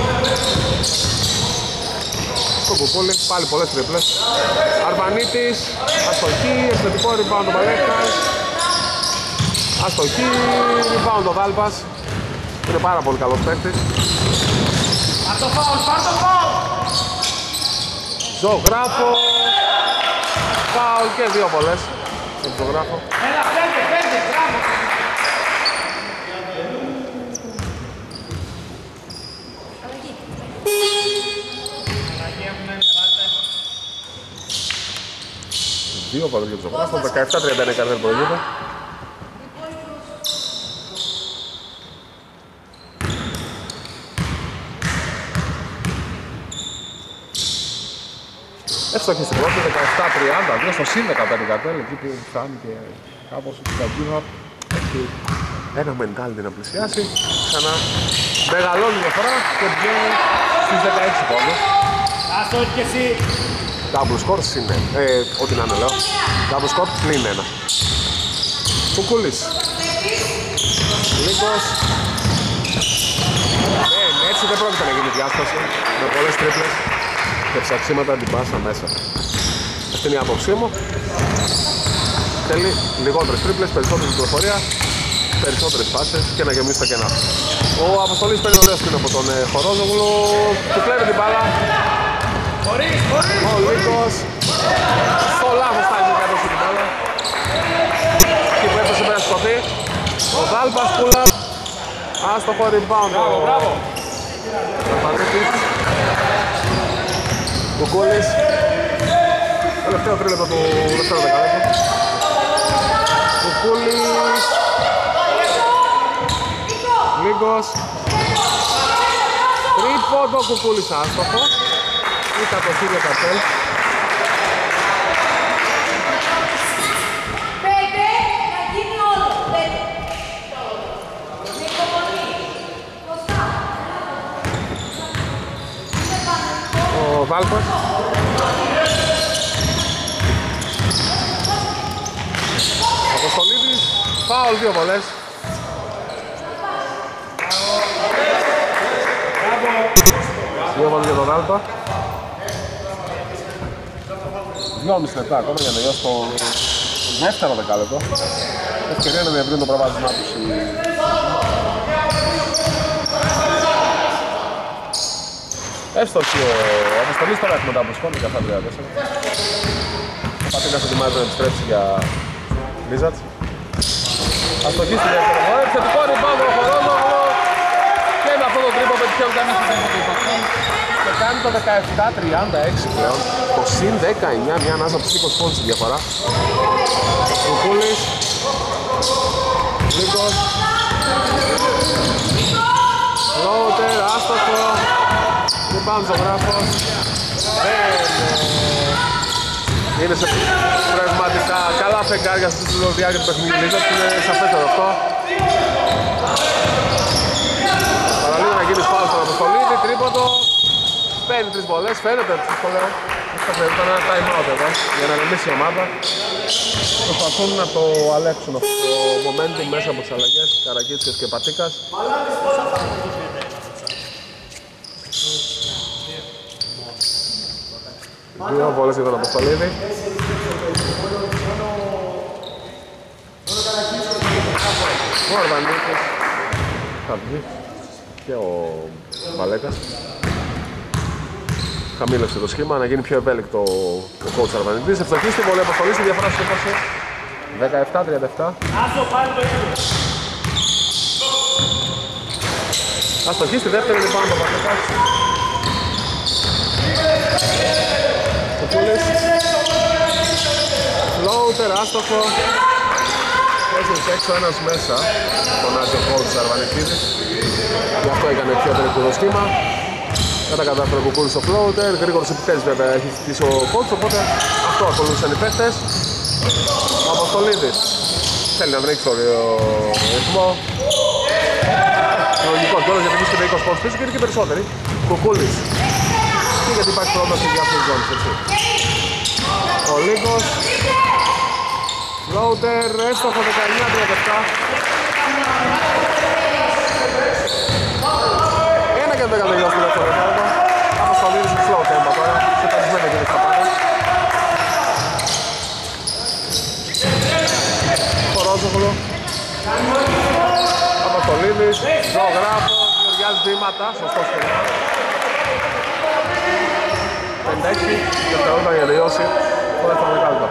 στον Κουκούλη, πάλι πολλές τρίπλες. Αρβανίτης, αστοχή, εκπληκτικό rebound ο Παλέκας. Αστοχή, rebound ο Δάλπας. Είναι πάρα πολύ καλός παίκτης. Πάρ' το φάουλ, πάρ' το φάουλ! Ζωγράφο. Φάουλ και δύο πολλές. Τον Ζωγράφο. Έλα, πέντε, πέντε, μπράβο! Δύο πολλές για τον Ζωγράφο. δεκαεπτά τριάντα ένα καρδέρ προηγείται. Εύστοχη στην πρώτη, δεκαεπτά τριάντα δύο στο συν δεκαπέντε καρτέλ, εκεί που φτάνει και κάπως ο Καντζίνο έχει ένα mentality να πλησιάσει. Ξανά μεγαλώνει η διαφορά και βγαίνει στους δεκαέξι πόντους. Άστο και εσύ! Double score συν ένα, ε, ό,τι να είναι λέω. Double score πλην ένα. Κουκούλης. Λίγος. Ε, έτσι δεν πρόκειται να γίνει διάσταση, με πολλές τρίπλες και ψαξίματα την πάσα μέσα. Αυτή είναι η άποψή μου. Θέλει λιγότερες τρίπλες, περισσότερη κυκλοφορία, περισσότερες πάσες και να γεμίσει τα κενά. Ο Αποστολής παίρνει ωραίο σκριν από τον ε, Χορόζογλου, του κλέβει την μπάλα. Χωρίς, χωρίς, Ο Λίκος στο λάθος timing έδωσε την μπάλα. Εκεί που έφτασε πέρα σκοτή. Ο Δάλπας πουλα. Άστοχο rebound. μπράβο, μπράβο! Κουκούλης. Τελευταίο τρίλεπτο του δεύτερου δεκαλέπτου. Κουκούλης. Λίγκος. Τρίποντο Κουκούλης άστοχο. Ή κατοχή για καρτέλ. Πέντε, να γίνει όλο. Πέντε. Με υπομονή. Κωστά. Είναι πάνω. Ο Βάλπας. Αποστολίδης. Φάουλ δύο βολές. Δύο βολές για τον Βάλπα. δυόμισι λεπτά ακόμα για να τελειώσει το δεύτερο δεκάλεπτο. Ευκαιρία να διευρύνει το προβάδισμά τους οι... Έστωση ο Αποστολής τώρα έχουμε τα αποσκόνη δεκαεπτά τριάντα τέσσερα. Ο Πατήκας ετοιμάζει να επιστρέψει για Λίζατς. Αστοχή στη δεύτερη φορά, επιθετικό rebound ο Χορόζογλου και με αυτό το τρίπο πετυχαίνουν κανείς στην τελική και κάνει το δεκαεπτά τριάντα έξι πλέον. Το συν δεκαεννιά, μια ανάσα από τους είκοσι πόντους στη διαφορά. Κουκούλης. Λίκος. Λόουτερ, άστοχο. Rebound Ζωγράφος. Δεν είναι σε πραγματικά καλά φεγγάρια στη διάρκεια του παιχνιδιού. Είναι σαφέστερο αυτό. Παραλίγο να γίνει φάουλ στον Αποστολίδη, τρίποντο. Παίρνει τρεις βολές, φαίνεται ότι το λέω. Ήταν ένα time out εδώ για να ρεμίσει η ομάδα. Προσπαθούν να το αλέξουν αυτό το momentum μέσα από τις αλλαγές Καρακίτσιος και Πατήκας. Δύο βολές για τον Αποστολίδη. Ο Αρβανίτης θα βγει και ο Βαλέκας. Χαμήλωσε το σχήμα να γίνει πιο ευέλικτο ο coach Αρβανίτης. Ευστοχή στη βολή Αποστολής, η διαφορά σου έπασε δεκαεπτά τριάντα επτά. Άσο πάλι το ίδιο! Αστοχή στη δεύτερη λοιπόν το Βαλέκας. Κουκούλης. Φλόουτερ, άστοχο. Τέσσερις έξω, ένας μέσα. Φωνάζει ο κόλτς Αρβανικίδης. Γι' αυτό έκανε πιο τελικό σχήμα. Δεν τα κατάφερε ο Κουκούλης στο φλόουτερ. Γρήγορος επιθέσεις βέβαια έχει ζητήσει ο κόλτς, οπότε αυτό ακολούθησαν οι παίχτες. Ο Αποστολίδης θέλει να βρέξει το ρυθμό. Λογικό κιόλας γιατί βρίσκεται είκοσι πόντους πίσω και είναι και περισσότεροι. Κουκούλης. Και γιατί υπάρχει πρόβλημα στις διάφορες ζώνες, έτσι. Ο Λίγκος. Φλόουτερ, έστοχο δεκαεννιά τριάντα επτά. Ένα και δεν καταγιώσει το δεύτερο δεκάλεπτο. Αποστολίδης με φλόουτερ τώρα. Σε τασμένα και δεν θα πάρει. Χορόζογλου. Αποστολίδης, ζωγράφος, γεωργιάζει βήματα, σωστός και πενήντα έξι δευτερόλεπτα για να τελειώσει το δεύτερο δεκάλεπτο.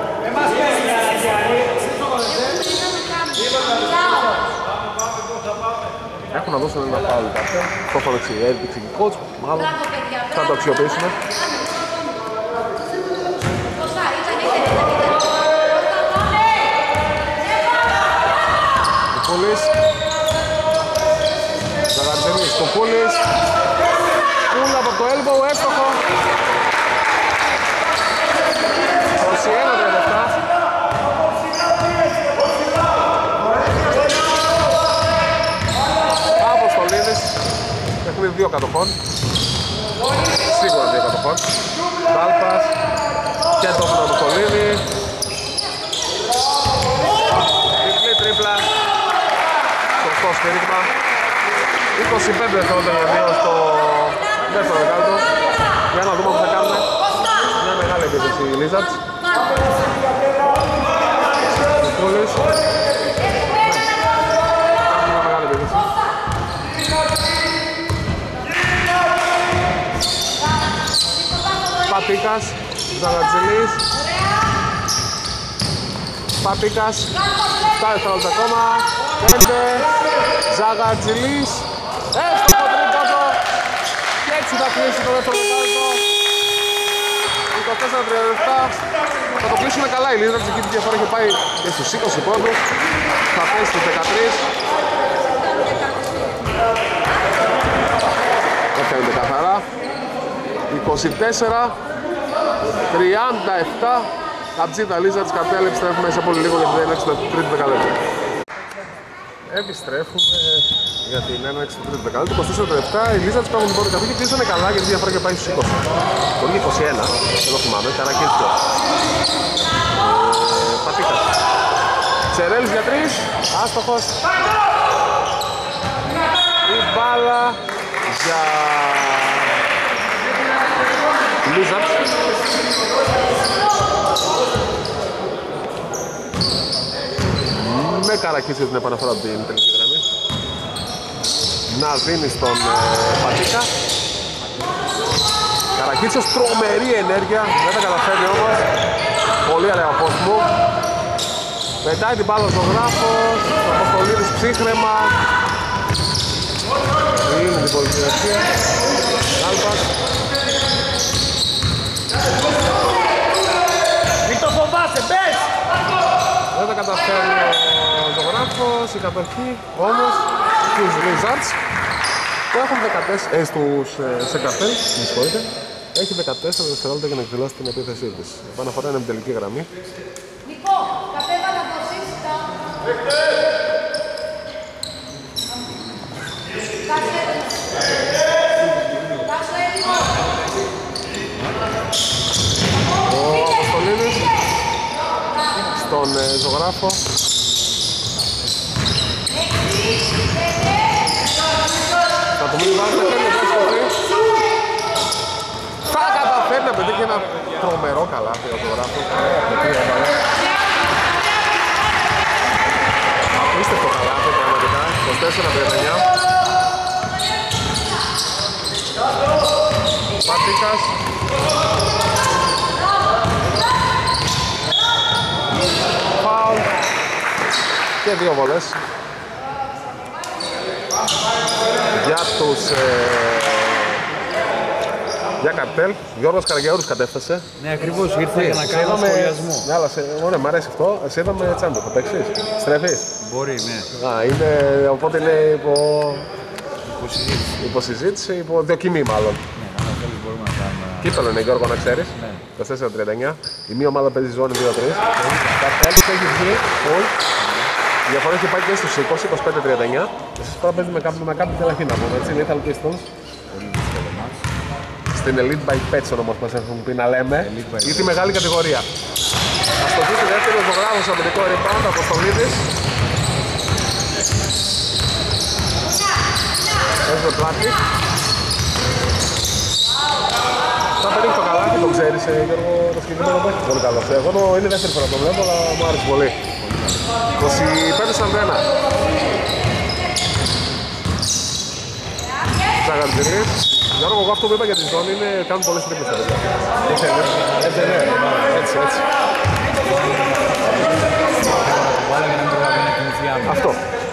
Έχουν να δώσουν ένα φάουλ κάποια, το έχω δεξί, έδειξε και coach, μάλλον θα το αξιοποιήσουμε. Κουκούλης, Ζαγαρτζελής, Κουκούλης, Κούλα από το elbow, έστοχο. είκοσι ένα τριάντα επτά. Αποστολίδης, παιχνίδι δύο κατοχών. Σίγουρα δύο κατοχών. Τάλπας και το Αποστολίδη. Τριπλή τρίπλα. Σωστό σφύριγμα. είκοσι πέντε δευτερόλεπτα για δύο στο δεύτερο δεκάλεπτο. Για να δούμε που θα κάνουμε. Μια μεγάλη επίθεση η Lizards. Κουκούλης. Μια μεγάλη επίθεση. Πατίκας, Ζαγατζηλής. Πατίκας, επτά δευτερόλεπτα ακόμα. πέντε, Ζαγατζηλής. Έστοχο τρίποντο. Και έτσι θα κλείσει το δεύτερο δεκάλεπτο. είκοσι τέσσερα τριάντα επτά. Θα το κλείσουμε καλά οι Lizards, εκεί τη διαφορά έχει πάει και στους είκοσι πόντους. Θα πέσει στους δεκατρείς. Δεν φαίνεται καθαρά. είκοσι τέσσερα τριάντα επτά. Αμπτζίδα Lizards, καρτέλ, επιστρέφουμε σε πολύ λίγο γιατί δεν είναι στο τρίτο δεκαλέπτο. Επιστρέφουμε για την έναρξη του τρίτου δεκαλέπτου. είκοσι τέσσερα τριάντα επτά. Οι Lizards παίρνουν την πρώτη καθή και κλείσανε καλά γιατί η διαφορά και πάει στους είκοσι. Το είκοσι ένα, δεν το θυμάμαι, Καρακίτσιο. Ε, Πατίκας. Τσερέλης για τρεις, άστοχος. Η μπάλα για Lizards. Με Καρακίτσιο την επαναφορά από την τελική γραμμή. Να δίνει στον ε, Πατίκα. Καρακίτσιος, τρομερή ενέργεια, δεν τα καταφέρνει όμως. Πολύ ωραία κόσμο. Πετάει την μπάλα ο Ζωγράφος, ο Αποστολίδης ψύχρεμα. Είναι την πολυκυριαρχία. Άλπας. Μην το φοβάσαι, μπες! Δεν τα καταφέρνει ο Ζωγράφος, η κατοχή όμως στους Lizards που έχουν δεκατέσσερα, ε, στους, ε, σε καρτέλ, με συγχωρείτε, έχει δεκατέσσερα δευτερόλεπτα για να εκδηλώσει την επίθεσή της. Επαναφορά είναι με τελική γραμμή. Νικό, κατέβα να δώσεις τα... Κάτσε έτοιμο. Ο Αποστολίδης στον ε, Ζωγράφο. Θα του μην βάζει τα χέρια του σκοτή. Θα καταφέρει να πετύχει ένα τρομερό καλάθι ο Ζωγράφος. Απίστευτο καλάθι πραγματικά, είκοσι τέσσερα τριάντα εννιά. Πατίκας. Φάουλ. Και δύο βολές. Για τους... Ε, Για καρτέλ, Γιώργος Καραγιαούρης κατέφτασε. Ναι, ακριβώς, ήρθα για να κάνω σχολιασμό. Ναι, αλλά σε, ωραία, μ' αρέσει αυτό. Σε είδαμε τσάντο, το παίξεις, στρέφεις. Μπορεί, ναι. Α, είναι, οπότε είναι υπό... Υποσυζήτηση. Υποσυζήτηση, υπό δοκιμή μάλλον. Ναι, αν θέλεις μπορούμε να κάνουμε... Κύπελο είναι, Γιώργο, να ξέρεις. Ναι. είκοσι τέσσερα τριάντα εννιά. Η μία ομάδα παίζει ζώνη δύο τρία. Καρτέλ της έχει βγει, full. Η διαφορά έχει πάει και στους είκοσι, είκοσι πέντε τριάντα εννιά. Εσείς τώρα παίζετε με κάποιον με κάποιον τελαχή να πούμε, έτσι, Lethal Pistols. Στην Elite by Pets όμως μας έχουν πει να λέμε, ή τη μεγάλη κατηγορία. Αστοχή στη δεύτερη, ο ζωγράφος αμυντικό rebound, Αποστολίδης. Παίζει το πλάτη. Θα πετύχει το καλάκι, το ξέρεις Γιώργο, το συγκεκριμένο παίχτη. Πολύ καλός. Εγώ το είναι η δεύτερη φορά το βλέπω, αλλά μου άρεσε πολύ. είκοσι πέντε σαράντα ένα. Τσαγαντζηλής. Γιώργο, εγώ αυτό που είπα για τη ζώνη είναι κάνουν πολλές τρίπλες τα παιδιά. Έτσι, έτσι, έτσι, έτσι. Αυτό.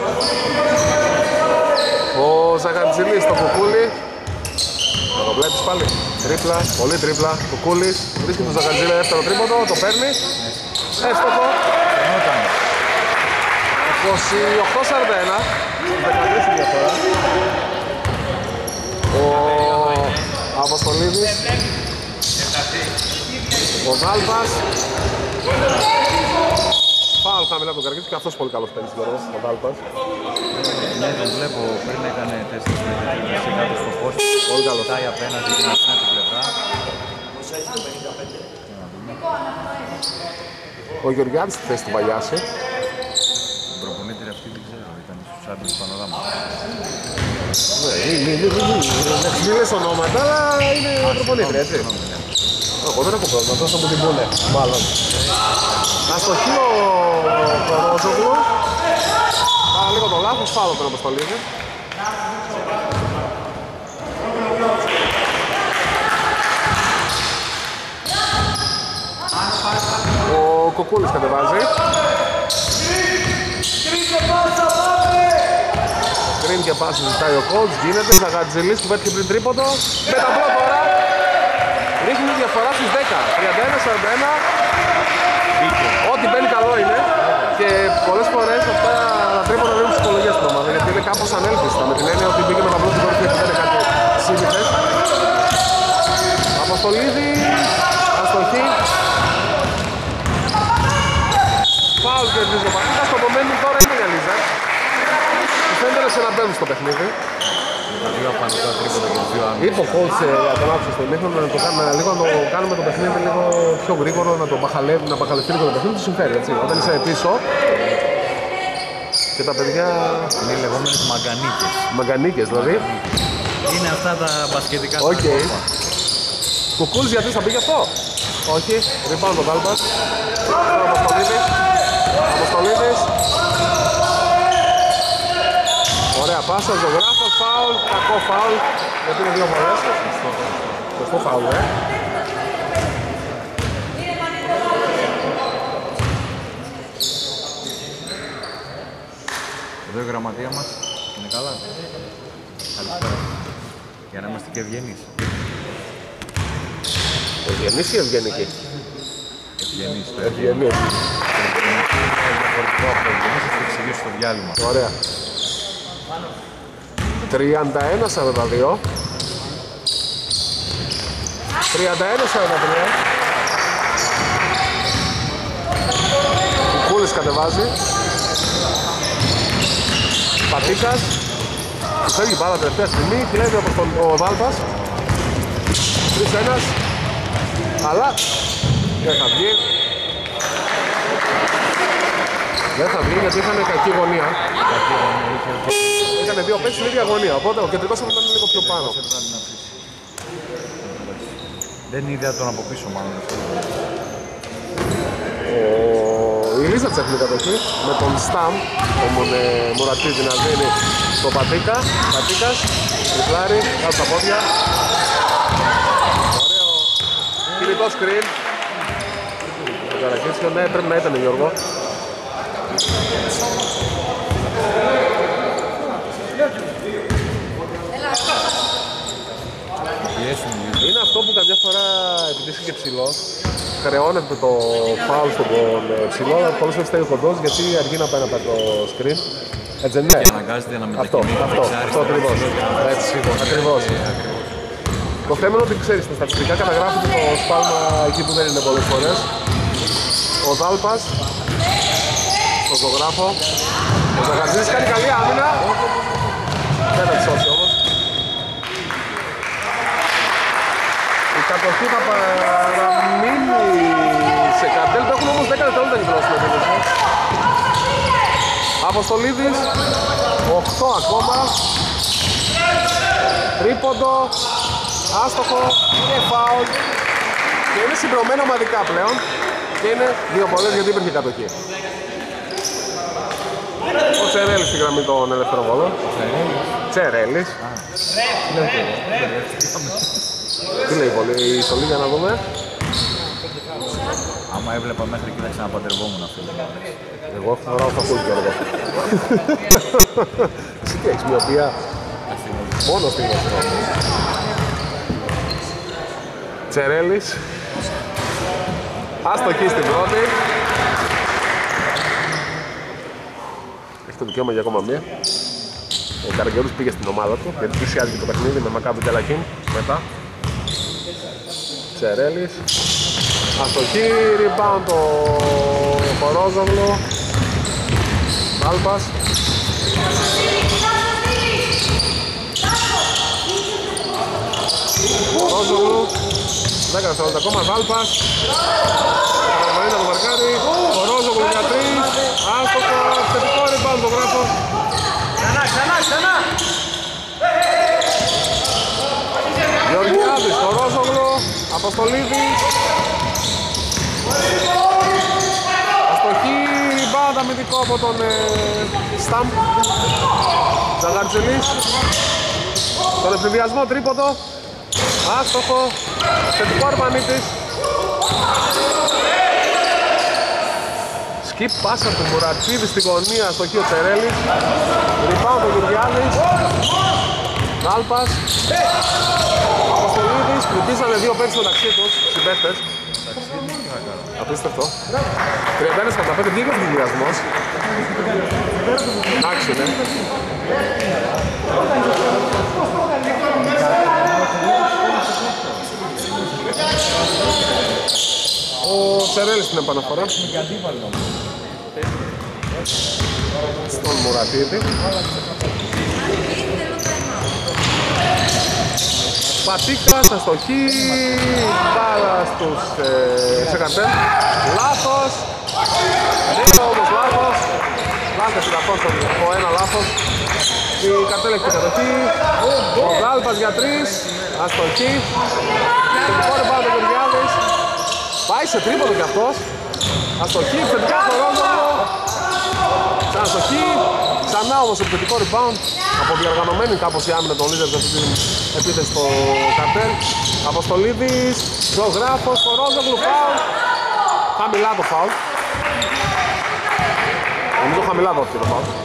Ο Ζαγαντζηλής στο κουκούλι. Να το βλέπεις πάλι. Τρίπλα, πολύ τρίπλα. Κουκούλης. Βρίσκει τον Ζαγαντζηλή δεύτερο τρίποντο, το παίρνει. Έστοχο. είκοσι οκτώ σαράντα ένα. δεκατρία η διαφορά. Ο Αποστολίδης, ο Δάλπας, φάουλ χαμηλά από τον Καρκίτη και αυτός πολύ καλός παίρνει Γιώργο, ο Δάλπας. Ναι, τον βλέπω πριν έκανε τέσσερις μετρήσεις κάτω στο φως. Πολύ καλός. Κοιτάει απέναντι την απέναντι πλευρά. Ο Γεωργιάδης στη θέση του Βαγιάση. Την προπονήτρια αυτή δεν ξέρω, ήταν στους άντρες του Πανοράμα. Μην λες ονόματα, αλλά είναι προπονήτρια, έτσι. Εγώ δεν έχω πρόβλημα, τόσο μου την πούνε, μάλλον. Αστοχή ο Ρόζογλου. Πάρα λίγο το λάθος, φάουλ τον Αποστολίδη. Ο Κοκούλης κατεβάζει. Κρίνει και πάση ζητάει ο coach, γίνεται, Ζαγατζηλής του πέτυχε πριν τρίποντο. Με τα μπλό τώρα, ρίχνει διαφορά στους δέκα, τριάντα ένα σαράντα ένα. Ό,τι μπαίνει καλό είναι και πολλές φορές αυτά τα τρίποντα δίνουν ψυχολογία στην ομάδα, γιατί είναι κάπως ανέλπιστα, με την έννοια ότι μπήκε με τα μπλό στην κορυφή και δεν είναι κάτι σύνηθες. Αποστολίδη, αστοχή. Φάουλ κερδίζει ο Παχτάκας, το momentum τώρα είναι για Λίζα. Φαίνεται σε να μπαίνουν στο παιχνίδι. Δύο απαντικά τρίποντα και δύο άμυνες. Είπε ο coach για τον άψο στο ημίχρονο να το κάνουμε λίγο, να το κάνουμε το παιχνίδι λίγο πιο γρήγορο, να το μπαχαλεύει, να μπαχαλευτεί λίγο το παιχνίδι, του συμφέρει, έτσι. Όταν είσαι πίσω και τα παιδιά... Είναι οι λεγόμενες μαγκανίκες. Μαγκανίκες δηλαδή. Είναι αυτά τα μπασκετικά Οκ. Κουκούλης γιατί θα μπει αυτό. Όχι, rebound ο Δάλπας. Αποστολίδης. Αποστολίδης. Ωραία πάσα, ζωγράφος, φάουλ, κακό φάουλ. Γιατί είναι δύο φορές. Σωστό φάουλ, ε. Εδώ η γραμματεία μας είναι καλά. Καλησπέρα. Για να είμαστε και ευγενείς. Ευγενής ή ευγενική. Ευγενείς. Ευγενής. Είναι διαφορετικό από ευγενείς, θα το εξηγήσω στο διάλειμμα. Ωραία. τριάντα ένα σαράντα δύο. τριάντα ένα σαράντα τρία. Κουκούλης κατεβάζει. Πατίκας. Φεύγει πάρα τελευταία στιγμή. Κλέβει από τον ο Δάλπας. τρία ένα. Αλλά δεν θα βγει. Δεν θα βγει γιατί είχαν κακή γωνία. Είχαν δύο παίξεις στην ίδια γωνία, οπότε ο κεντρικός θα ήταν λίγο πιο πάνω. Δεν είδα τον από πίσω μάλλον. Ο... Η Λίζα τσέχνει κατοχή με τον Σταμ, τον Μουρατίδη να δίνει στο Πατίκα. Πατίκας, τριπλάρι, κάτω στα πόδια. Ωραίο κινητό σκριν. Το Καρακίτσιο, ναι, πρέπει να ήταν Γιώργο. Είναι αυτό καμιά φορά επειδή είσαι και ψηλός, χρεώνεται το φάουλ στον ψηλό, αλλά πολλές φορές φταίει ο κοντός γιατί αργεί να πάει να πάρει το screen. Έτσι δεν είναι? Και αναγκάζεται να Αυτό, μετακινεί αυτό, αυτό ακριβώς. Έτσι, ακριβώς. Το θέμα είναι ότι ξέρεις, τα στατιστικά καταγράφεται το σπάλμα εκεί που δεν είναι πολλές φορές. Ο Δάλπας, στον ζωγράφο. Ο Ζαγατζής κάνει καλή άμυνα. Δεν θα τη σώσει όμως. Η κατοχή θα παραμείνει σε καρτέλ, το έχουν όμως δέκα δευτερόλεπτα γυμνώσει με επίδεση. Αποστολίδης, οκτώ ακόμα. Τρίποντο, άστοχο, είναι φάουλ. Και είναι συμπληρωμένα ομαδικά πλέον. Και είναι δύο πολλές γιατί υπήρχε κατοχή. Ο Τσερέλης στη γραμμή των ελεύθερων βόλων. Τσερέλης. Τι λέει πολύ η στολή για να δούμε? Άμα έβλεπα μέχρι εκεί θα ξαναπαντρευόμουν αυτό. Εγώ φοράω στα φούλ Γιώργο. Εσύ τι έχεις, μοιοπία? Μόνο στην γραφή. Τσερέλης. Αστοχή στην πρώτη. Έχει το δικαίωμα για ακόμα μία. Ο Καραγκιόλης πήγε στην ομάδα του γιατί πλησιάζει το παιχνίδι με Μακάμπι Τελακίν μετά. Τσερέλης. Αστοχή, rebound το Χορόζογλου. Δάλπας. Χορόζογλου. δέκα δευτερόλεπτα ακόμα, Δάλπας. Καταβαλίνει το μαρκάρι. Χορόζογλου για τρεις. Άστοχο, θετικό rebound το γράφω. Ξανά, ξανά, ξανά! Γεωργιάδης, Χορόζογλου. Αποστολίδης. Αστοχή, rebound αμυντικό από τον ε, Σταμπ. Ζαγαρτζελής. Στον εφηδιασμό τρίποντο. Άστοχο. Θετικό Αρμανίτης. Skip πάσα του Μουρατσίδη στη γωνία, αστοχή ο Τσερέλης. Rebound ο Γεωργιάδης. Δάλπας. Αποστολίδης. Πλουτίσανε δύο παίκτες μεταξύ τους, συμπαίχτες. Απίστευτο. τριάντα ένα σαράντα πέντε βγήκε ο εφηδιασμός. Εντάξει, ναι. Ο Τσερέλης στην επαναφορά στον Μουρατίδη. Πατήκας, αστοχή, μπάλα στους ε, σε καρτέλ. Λάθος. Δίκο όμως λάθος. Λάθος συναφώς το ένα λάθος. Η καρτέλ έχει την κατοχή. Ο Δάλπας για τρεις. Αστοχή. Θετικό ρεμπάουντ ο Γεωργιάδης. Πάει σε τρίποντο κι αυτός. Αστοχή, θετικά στο Ρόζογλου. Ξαναστοχή. Ξανά όμως επιθετικό rebound. Αποδιοργανωμένη κάπως η άμυνα των leaders αυτή την επίθεση στο καρτέλ. Αποστολίδης, ζωγράφος, στο Ρόζογλου, φάουλ. Χαμηλά το φάουλ. Νομίζω χαμηλά δόθηκε το φάουλ.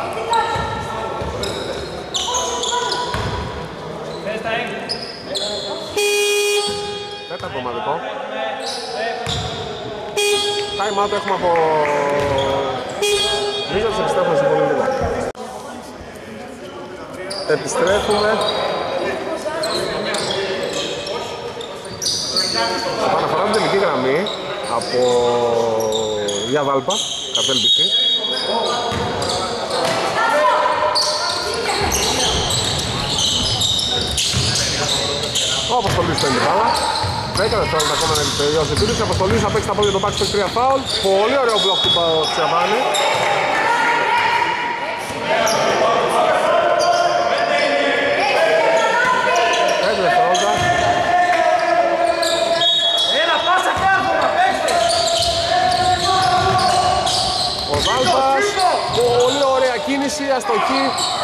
Τέταρτο ομαδικό. Time out έχουμε από... Νομίζω ότι επιστρέφουμε σε πολύ λίγο. Επιστρέφουμε. Επαναφορά την τελική γραμμή από Ια Δάλπα, Καρτέλ μπι σι. Ο Αποστολής παίρνει μπάλα. δέκα δευτερόλεπτα ακόμα να τελειώσει η επίθεση. Ο Αποστολής θα παίξει τα πόδια του μπακ στο τρία φάουλ. Πολύ ωραίο μπλοκ του Τσιαβάνη. πέντε δευτερόλεπτα. Έλα, πάσα κάρφωμα, παίξτε! Ο Δάλπας. Πολύ ωραία κίνηση, αστοχή.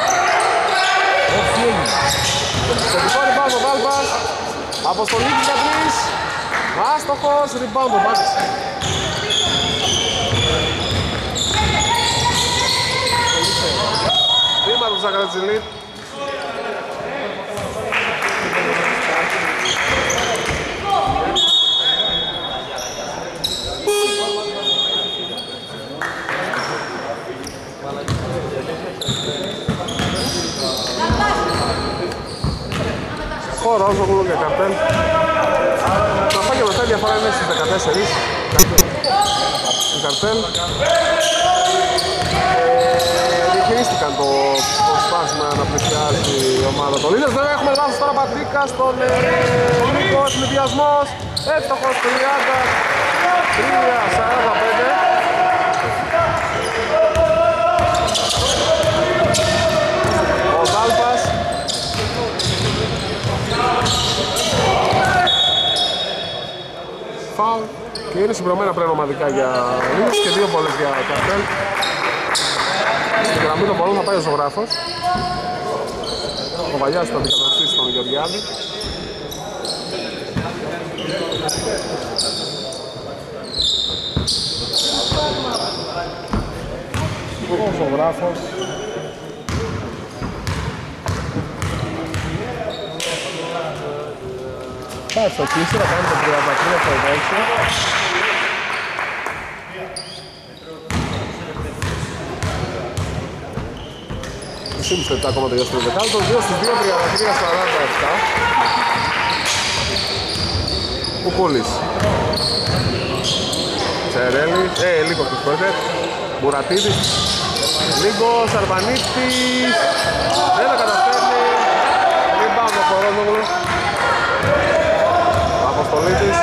Όχι έγινε. Θετικό rebound ο Δάλπας. Αποστολής για τρεις. Άστοχος, rebound ο Μπάξ. Βήμα του Ζαγρατζηλή. Ρόζογλου και Καρτέλ. Να πάει και μετά η διαφορά είναι στις δεκατέσσερις. Η Καρτέλ ε, διαχειρίστηκαν το, το σπάσμα να πλησιάζει η ομάδα των Λίδες. Βέβαια έχουμε λάθος τώρα Πατρίκα στον ε, Νίκο, συνδυασμός εύστοχος τριάντα τρία σαράντα πέντε. Ο Δάλπας φάουλ και είναι συμπληρωμένα πλέον ομαδικά για Λίδες και δύο βολές για Καρτέλ. Στην γραμμή των πολλών θα πάει ο ζωγράφος. Ο Βαλιάς θα αντικαταστήσει τον Γεωργιάδη. Ο ζωγράφος. Θα ευτοχίσει να κάνει το τριάντα τρία σαράντα έξι. Σύμψε λεπτά ακόμα τελειώσει το δεκάλεπτο, δύο στις δύο, τριάντα τρία σαράντα επτά. Κουκούλης. Τσερέλης, ε, λίγο τους πέντε. Μουρατίδης. Λίγος, Αρβανίτης. Δεν τα καταφέρνει. Rebound από Ρόζογλου. Αποστολίτης.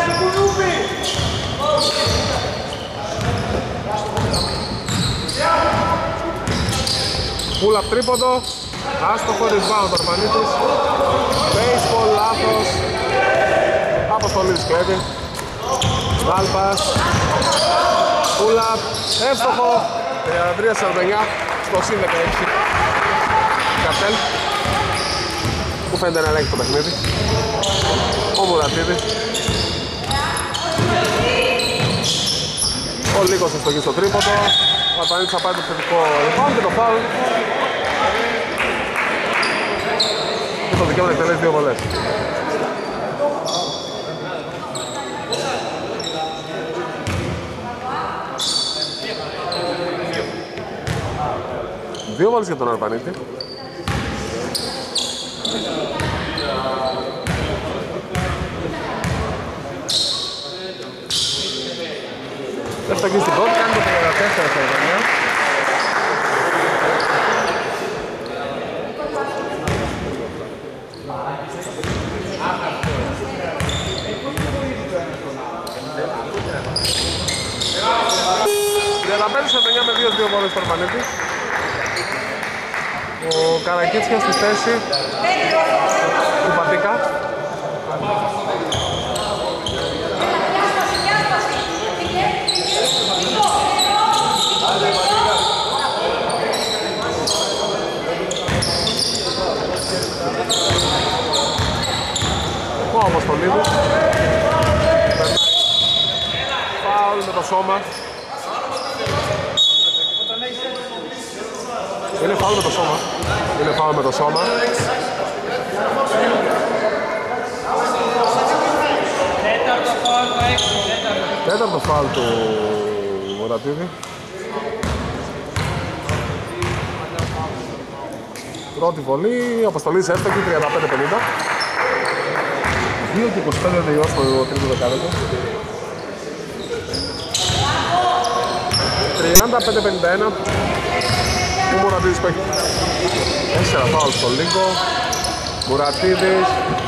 Πούλα τρίποντο, άστοχο rebound Αρμανίτης. Baseball, λάθος. Αποστολής κλέβει. Δάλπας. Πούλα, εύστοχο. τριάντα τρία σαράντα εννιά στο συν δεκαέξι. Καρτέλ που φαίνεται να ελέγχει το παιχνίδι. Ο Μουρατίδης. Ο Λίγος αστοχή στο τρίποντο. Ο Αρπανίτης θα πάει το θετικό rebound και το φάουλ. Και το δικαίωμα να εκτελέσει δύο βολές. Δύο βολές για τον Αρπανίτη. Έφταγε στην πρώτη, κάνει το τριάντα τέσσερα σαράντα εννιά. τριάντα πέντε σαράντα εννιά με δύο δύο βόλες στο Αρπανίτη. Ο Καρακίτσιας στη θέση του Πατίκα. Ο Αποστολίδης. Φάουλ με το σώμα. Είναι φάουλ με το σώμα. Είναι φάουλ με το σώμα. Τέταρτο φάουλ του Μωρατίδη. Πρώτη βολή, Αποστολής έφταγε τριάντα πέντε πενήντα. δύο και είκοσι πέντε τελειώσει το τρίτο δεκάλεπτο. τριάντα πέντε πενήντα ένα. Ο Μουρατίδης παίχνει τέσσερα φάουλ στο Λίγκο. Μουρατίδης.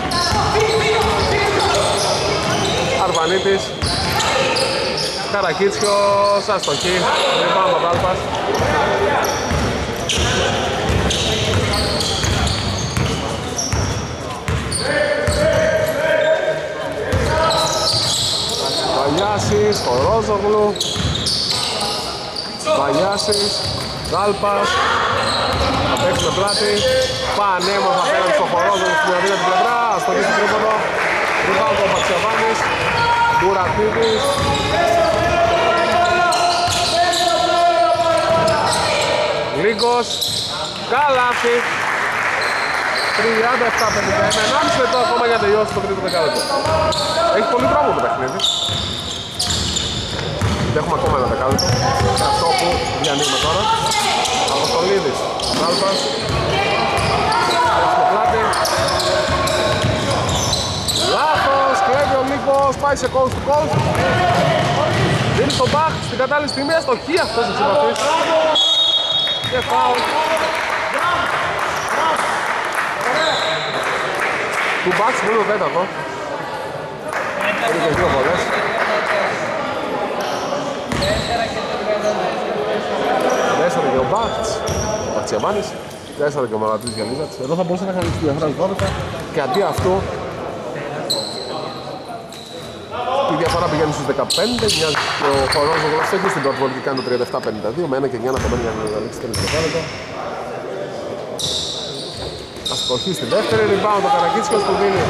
Αρβανίτης. Καρακίτσιος, αστοχή. Rebound ο Δάλπας. Βαλιάσης, το Ρόζογλου. Βαλιάσης, Δάλπας. Θα παίξει με πλάτη. Πανέμορφα απέναντι στο Ρόζογλου στην αδύνατη την πλευρά. Αστοχή στην τρίποντο. Rebound ο Παξιαβάνης. Μουρατίδης. Λίγκος. Καλάθι. τριάντα επτά πενήντα ένα. ενάμιση λεπτό ακόμα για να τελειώσει το τρίτο δεκάλεπτο. Έχει πολύ δρόμο το παιχνίδι. Και έχουμε ακόμα ένα δεκάλεπτο. Και αυτό που διανύουμε τώρα. Αποστολίδης. Δάλπας. Στο πλάτη. πάει σε coast to coast. Δίνει στον back στην κατάλληλη στιγμή, αστοχή αυτός ο ξεπαθής. Και φάουλ. Του back που είναι το τέταρτο. Είναι και δύο βολές. Τέσσερα και ο Μπάχτς, ο Πατσιαμάνης. Τέσσερα και ο Μαλατής Γιαννίζατς. Εδώ θα μπορούσε να κάνει τη διαφορά δώδεκα. Και αντί αυτού η διαφορά πηγαίνει στους δεκαπέντε. Μοιάζει και ο Χορόζογλος έχει στην πρώτη βολή και κάνει το τριάντα επτά πενήντα δύο. Με ένα και εννιά να απομένει για να καταλήξει τέλος το δεκάλεπτο. Αστοχή στη δεύτερη. Rebound ο Καρακίτσιος που δίνει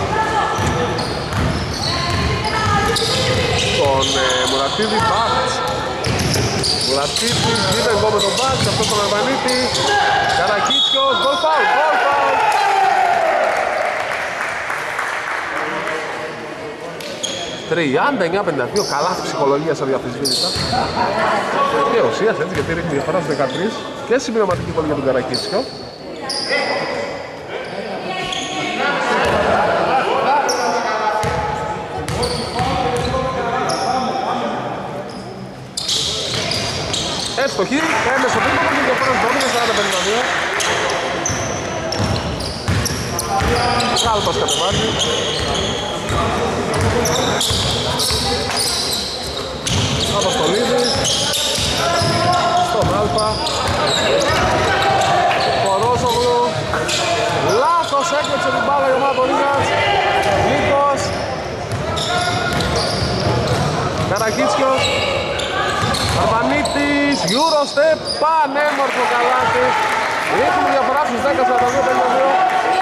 τον ε, Μουρατίδη. Μπάχτς. Μουρατίδη, δίνει εγώ με τον Μπάχτς. Αυτός τον Αρβανίτη. Καρακίτσιος. Goal foul, goal foul. τριάντα εννιά πενήντα δύο, καλά ψυχολογίας αδιαφυσβήτητα. Και ουσίας έτσι, γιατί ρίχνει διαφορά στους δεκατρείς και συμπληρωματική βολή για τον Καρακίτσιο. Εύστοχη, έμεσο τρίποντο και διαφορά στους δώδεκα, σαράντα πενήντα δύο. Κάλπας κατεβάζει. Αποστολίδης στον Άλπα. Κορόσογλου. Λάθος, έκλεψε την μπάλα η ομάδα του Ρίγατς. Νίκος. Καρακίτσιος. Αρβανίτης. Eurostep. Πανέμορφο καλάθι. Ρίχνουμε διαφορά στους δέκα σαράντα δύο πενήντα δύο.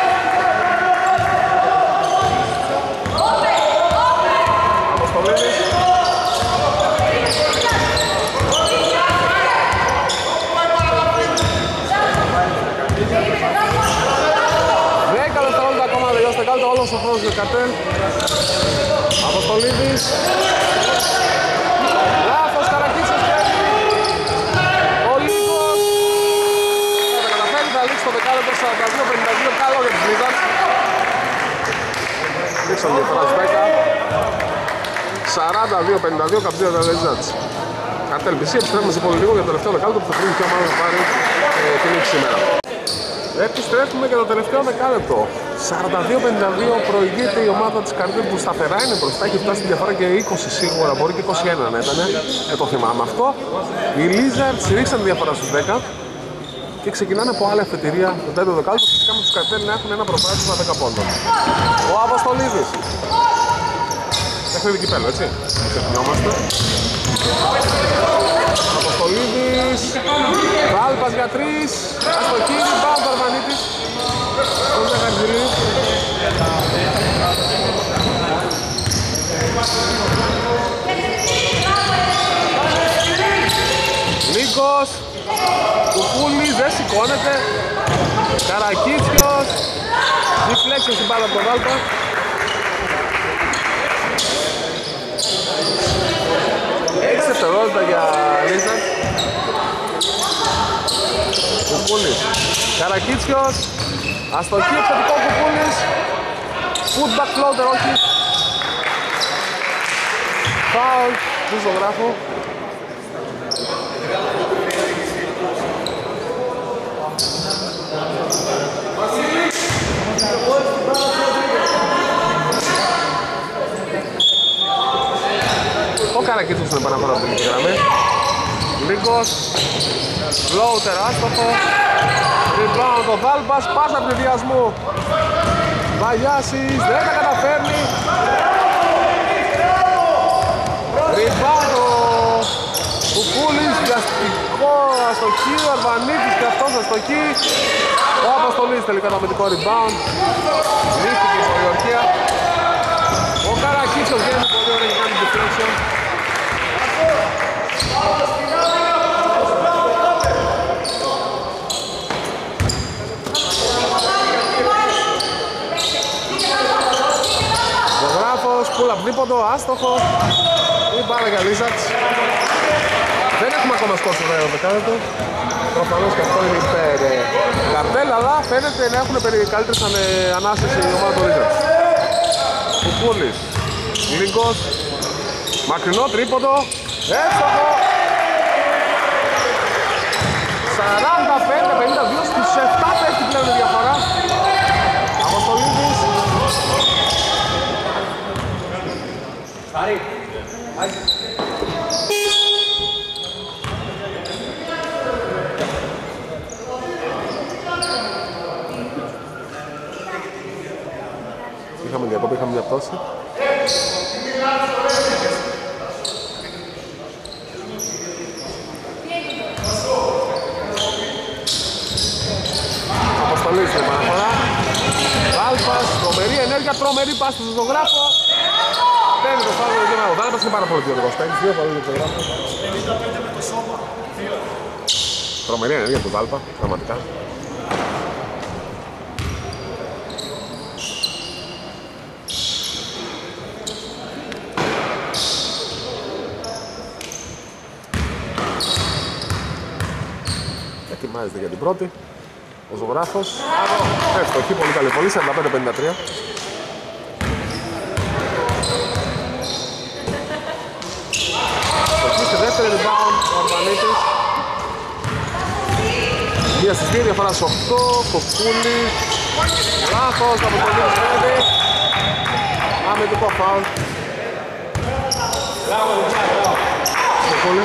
Αποστολίδης. δέκα δευτερόλεπτα ακόμα τελειώσει δεκάλεπτο, όλος ο χρόνος του Καρτέλ. Αποστολίδης. Λάθος, Καρακίτσιος παίρνει. Ο Λίκος. Θα τα καταφέρει, θα λήξει το δεκάλεπτο σαράντα δύο πενήντα δύο, καλό για τους Wizards. Λήξαν διαφορά στους δέκα. σαράντα δύο πενήντα δύο, καψία τα Wizards. Καρτέλ πι σι, επιστρέφουμε σε πολύ λίγο για το τελευταίο δεκάλεπτο που θα κρίνει ποια ομάδα θα πάρει ε, την νίκη σήμερα. Επιστρέφουμε για το τελευταίο δεκάλεπτο. σαράντα δύο πενήντα δύο προηγείται η ομάδα της Καρτέλ που σταθερά είναι μπροστά. Έχει φτάσει τη διαφορά και είκοσι σίγουρα, μπορεί και είκοσι ένα να ήταν. Ε, το θυμάμαι αυτό. Οι Lizards ρίξαν τη διαφορά στους δέκα και ξεκινάνε από άλλη αφετηρία το τέταρτο δεκάλεπτο. Φυσικά με τους Καρτέλ να έχουν ένα προπράτημα δέκα πόντων. Ο Αποστολίδης. Έχουμε κυπέλλο, έτσι. Ξεχνιόμαστε. Αποστολίδης. Βάλπας για τρεις. Αστοχή. Πάω το Αρβανίτης. Τον Ζαχαρζηλή. Νίκος. Κουκούλης δεν σηκώνεται. Καρακίτσιος. Deflection στην μπάλα από τον Βάλπα. έξι δευτερόλεπτα για Λίζαν. Κουκούλης. Καρακίτσιος. Αστοχή, επιθετικό Κουκούλης. Footback floater, όχι. Foul του ζωγράφου. Ο Καρακίτσιος είναι παραπάνω από την γραμμή. Λίγκος. Floater, άστοχο. Rebound ο Δάλπας, πάσα πληδιασμού. Βαγιάσης, δεν τα καταφέρνει. Rebound ο Κουκούλης, βιαστικό αστοχή. Ο Αρβανίτης και αυτός αστοχή. Ο Αποστολής τελικά το αμυντικό rebound. Λύθηκε η πολιορκία. Ο Καρακίτσιος βγαίνει πολύ ωραία και κάνει deflection. Ζωγράφος, pull-up δίποντο, άστοχο. Η μπάλα για Lizards. Δεν έχουμε ακόμα σκορ στο δεύτερο δεκάλεπτο. Προφανώς και αυτό είναι υπέρ Καρτέλ, αλλά φαίνεται να έχουν καλύτερες ανάσες η ομάδα του Lizards. Κουκούλης, Λίγκος, Μακρινό τρίποντο. Εύστοχο. σαράντα πέντε πενήντα δύο στους επτά πέφτει πλέον η διαφορά. Αποστολίδης. Είχαμε διακόπη, είχαμε μια πτώση. Αποστολής στην επαναφορά. Δάλπας, τρομερή ενέργεια, τρομερή πάση στον ζωγράφο. Παίρνει το φάουλ για ο Δάλπας, είναι πάρα πολύ ποιοτικός παίκτης, δύο φάουλ για τον ζωγράφο. Τρομερή ενέργεια του Δάλπα, πραγματικά. Ετοιμάζεται για την πρώτη. Ο ζωγράφος. Εύστοχη, πολύ καλή βολή, σαράντα πέντε πενήντα τρία. Εκεί στη δεύτερη rebound ο Αρβανίτης. Μία στις δύο, διαφορά στις οκτώ. Κοκκούλης. Λάθος, από το δύο στρέφει. Αμυντικό φάουλ. Κοκκούλη.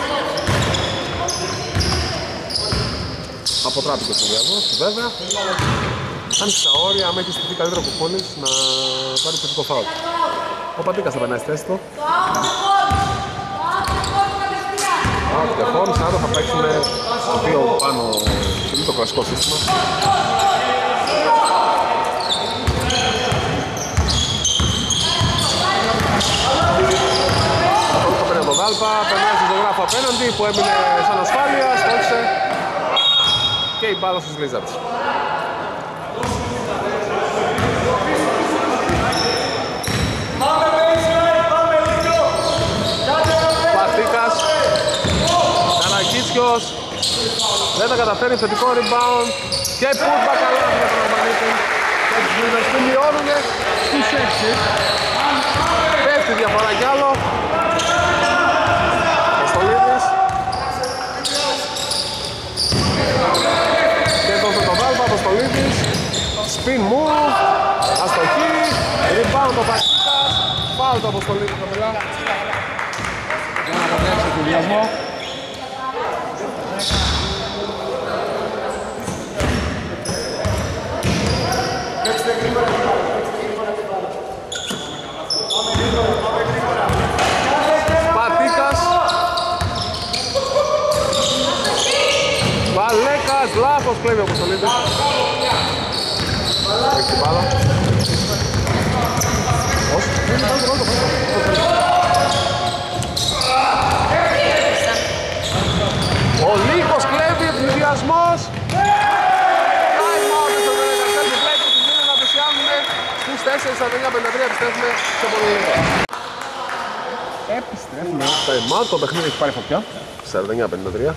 Αποτράπηκε ο συνδυασμός, βέβαια. Αν στα όρια, αν έχει στηθεί καλύτερο από πόλης, να πάρει θετικό φάουλ. Ο Πατίκας θα περνάει στη θέση του. Άρα και χώρος, άρα θα παίξουμε δύο πάνω σε το κλασικό σύστημα. Αυτό θα παίρνει από το Δάλπα, περνάει στον ζωγράφο απέναντι που έμεινε σαν ασφάλεια, στόχισε. Και η μπάλα στους Lizards. Πατίκας. Κανακίτσιος. Δεν τα καταφέρνει, θετικό rebound. Και πούτμπα καλά για τον Αρμανίτη. Και τους Lizards που μειώνουνε στους έξι. Πέφτει διαφορά κι άλλο. Αποστολίδης. Αποστολίδης, spin move, αστοχή, rebound ο Πατίκας, φάουλ το Αποστολίδης χαμηλά. Για να αποδέξει το διασμό. Πατίκας, Βαλέκας, λάθος κλέβει ο Αποστολίδης. Έχει την μπάλα. Όχι, δεν είναι πάλι το Ο Λίκος κλέβει, ευνηδιασμός. Time out στο δεκατέσσερα βλέπω τους δύο να απεσιάνουν στους τέσσερα στα εννιά πενήντα τρία, επιστρέφουμε σε πολύ λίγο. Επιστρέφουμε. Time out, το παιχνίδι έχει πάρει φωτιά. σαράντα εννιά πενήντα τρία.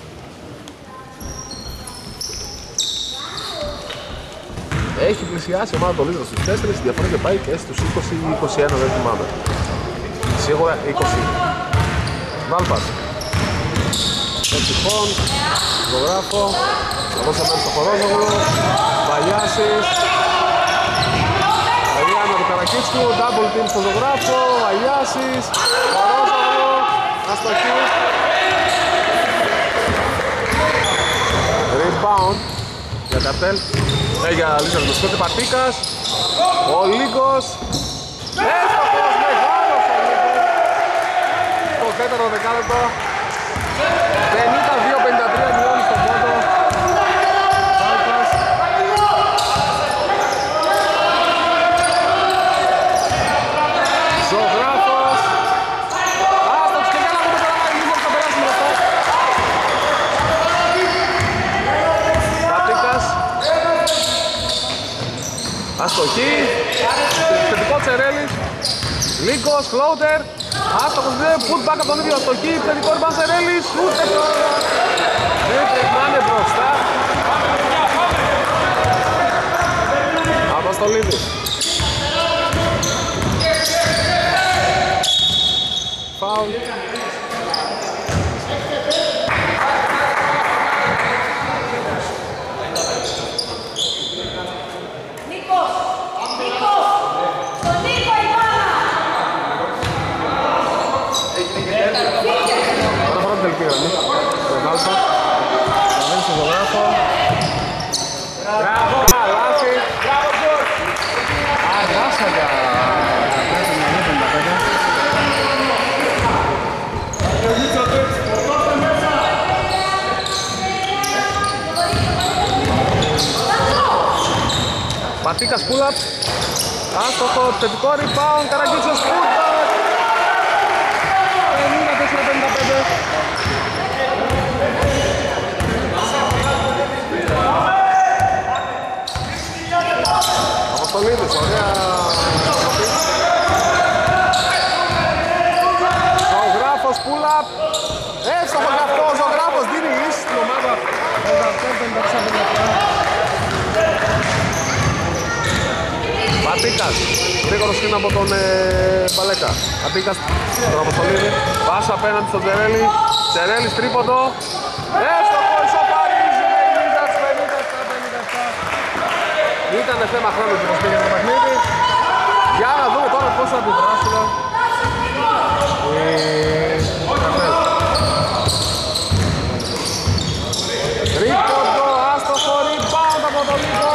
Έχει πλησιάσει η ομάδα των Lizards στους τέσσερα, η διαφορά και πάει και στους είκοσι είκοσι ένα, δεν θυμάμαι. Σίγουρα είκοσι. Δάλπας. Έτσι λοιπόν, ζωγράφο, θα δώσαμε στο Χορόζογλου, Βαλιάσης, Αγιάννα του Καρακίτσιου, double team στο ζωγράφο, Βαλιάσης, Χορόζογλου, αστοχή. Rebound για καρτέλ. Ε, για Lizards με σκότη Πατίκας. Ο Λίγκος. Έστοχος, μεγάλος ο Λίγκος. Το τέταρτο δεκάλεπτο. πενήντα δύο πενήντα τρία μειώνει στον πόντο. Δάλπας. Ζωγράφος. Άστοξ και για να δούμε τώρα λίγο που θα περάσει με αυτό. Πατίκας. Αστοχή, θετικό Τσερέλης, Λίκος, Φλόουτερ, άστοχος δεν, putback από τον ίδιο αστοχή, θετικό ρμπαν Τσερέλης, ούτε τώρα, δεν περνάνε μπροστά. Αποστολίδης. Φάουλ. Νίκος, Νίκος, στον Νίκο η μπάλα. Τώρα φορά την τελική γραμμή. Το Γάλπα. Θα δίνει στον ζωγράφο. Μπράβο! Καλάθι. Μπράβο, Τζορ! Αργάσα για πέντε πενήντα πέντε. Πατίκας pull-up. Άστοχο, θετικό rebound, Καραγκίτσος putback. πενήντα τέσσερα πενήντα πέντε. Αποστολίδης, ωραία. Ζωγράφος pull-up. Εύστοχο και αυτό, ο Ζωγράφος δίνει λύση στην ομάδα. πενήντα πέντε πενήντα τέσσερα πενήντα επτά. Πατίκας, γρήγορο σκύν από τον ε, Μπαλέκα. Πατίκας, τον Αποστολίδη. Πάσα απέναντι στον Τζερέλη. Τζερέλης τρίποντο. Εύστοχο, ισοπαρίζει με η Λίζας πενήντα επτά πενήντα επτά. Ήτανε θέμα χρόνου και πως πήγαινε το παιχνίδι. Για να δούμε τώρα πώς θα αντιδράσουν οι Καρμέλ. Τρίποντο, άστοχο, rebound από τον Νίκο.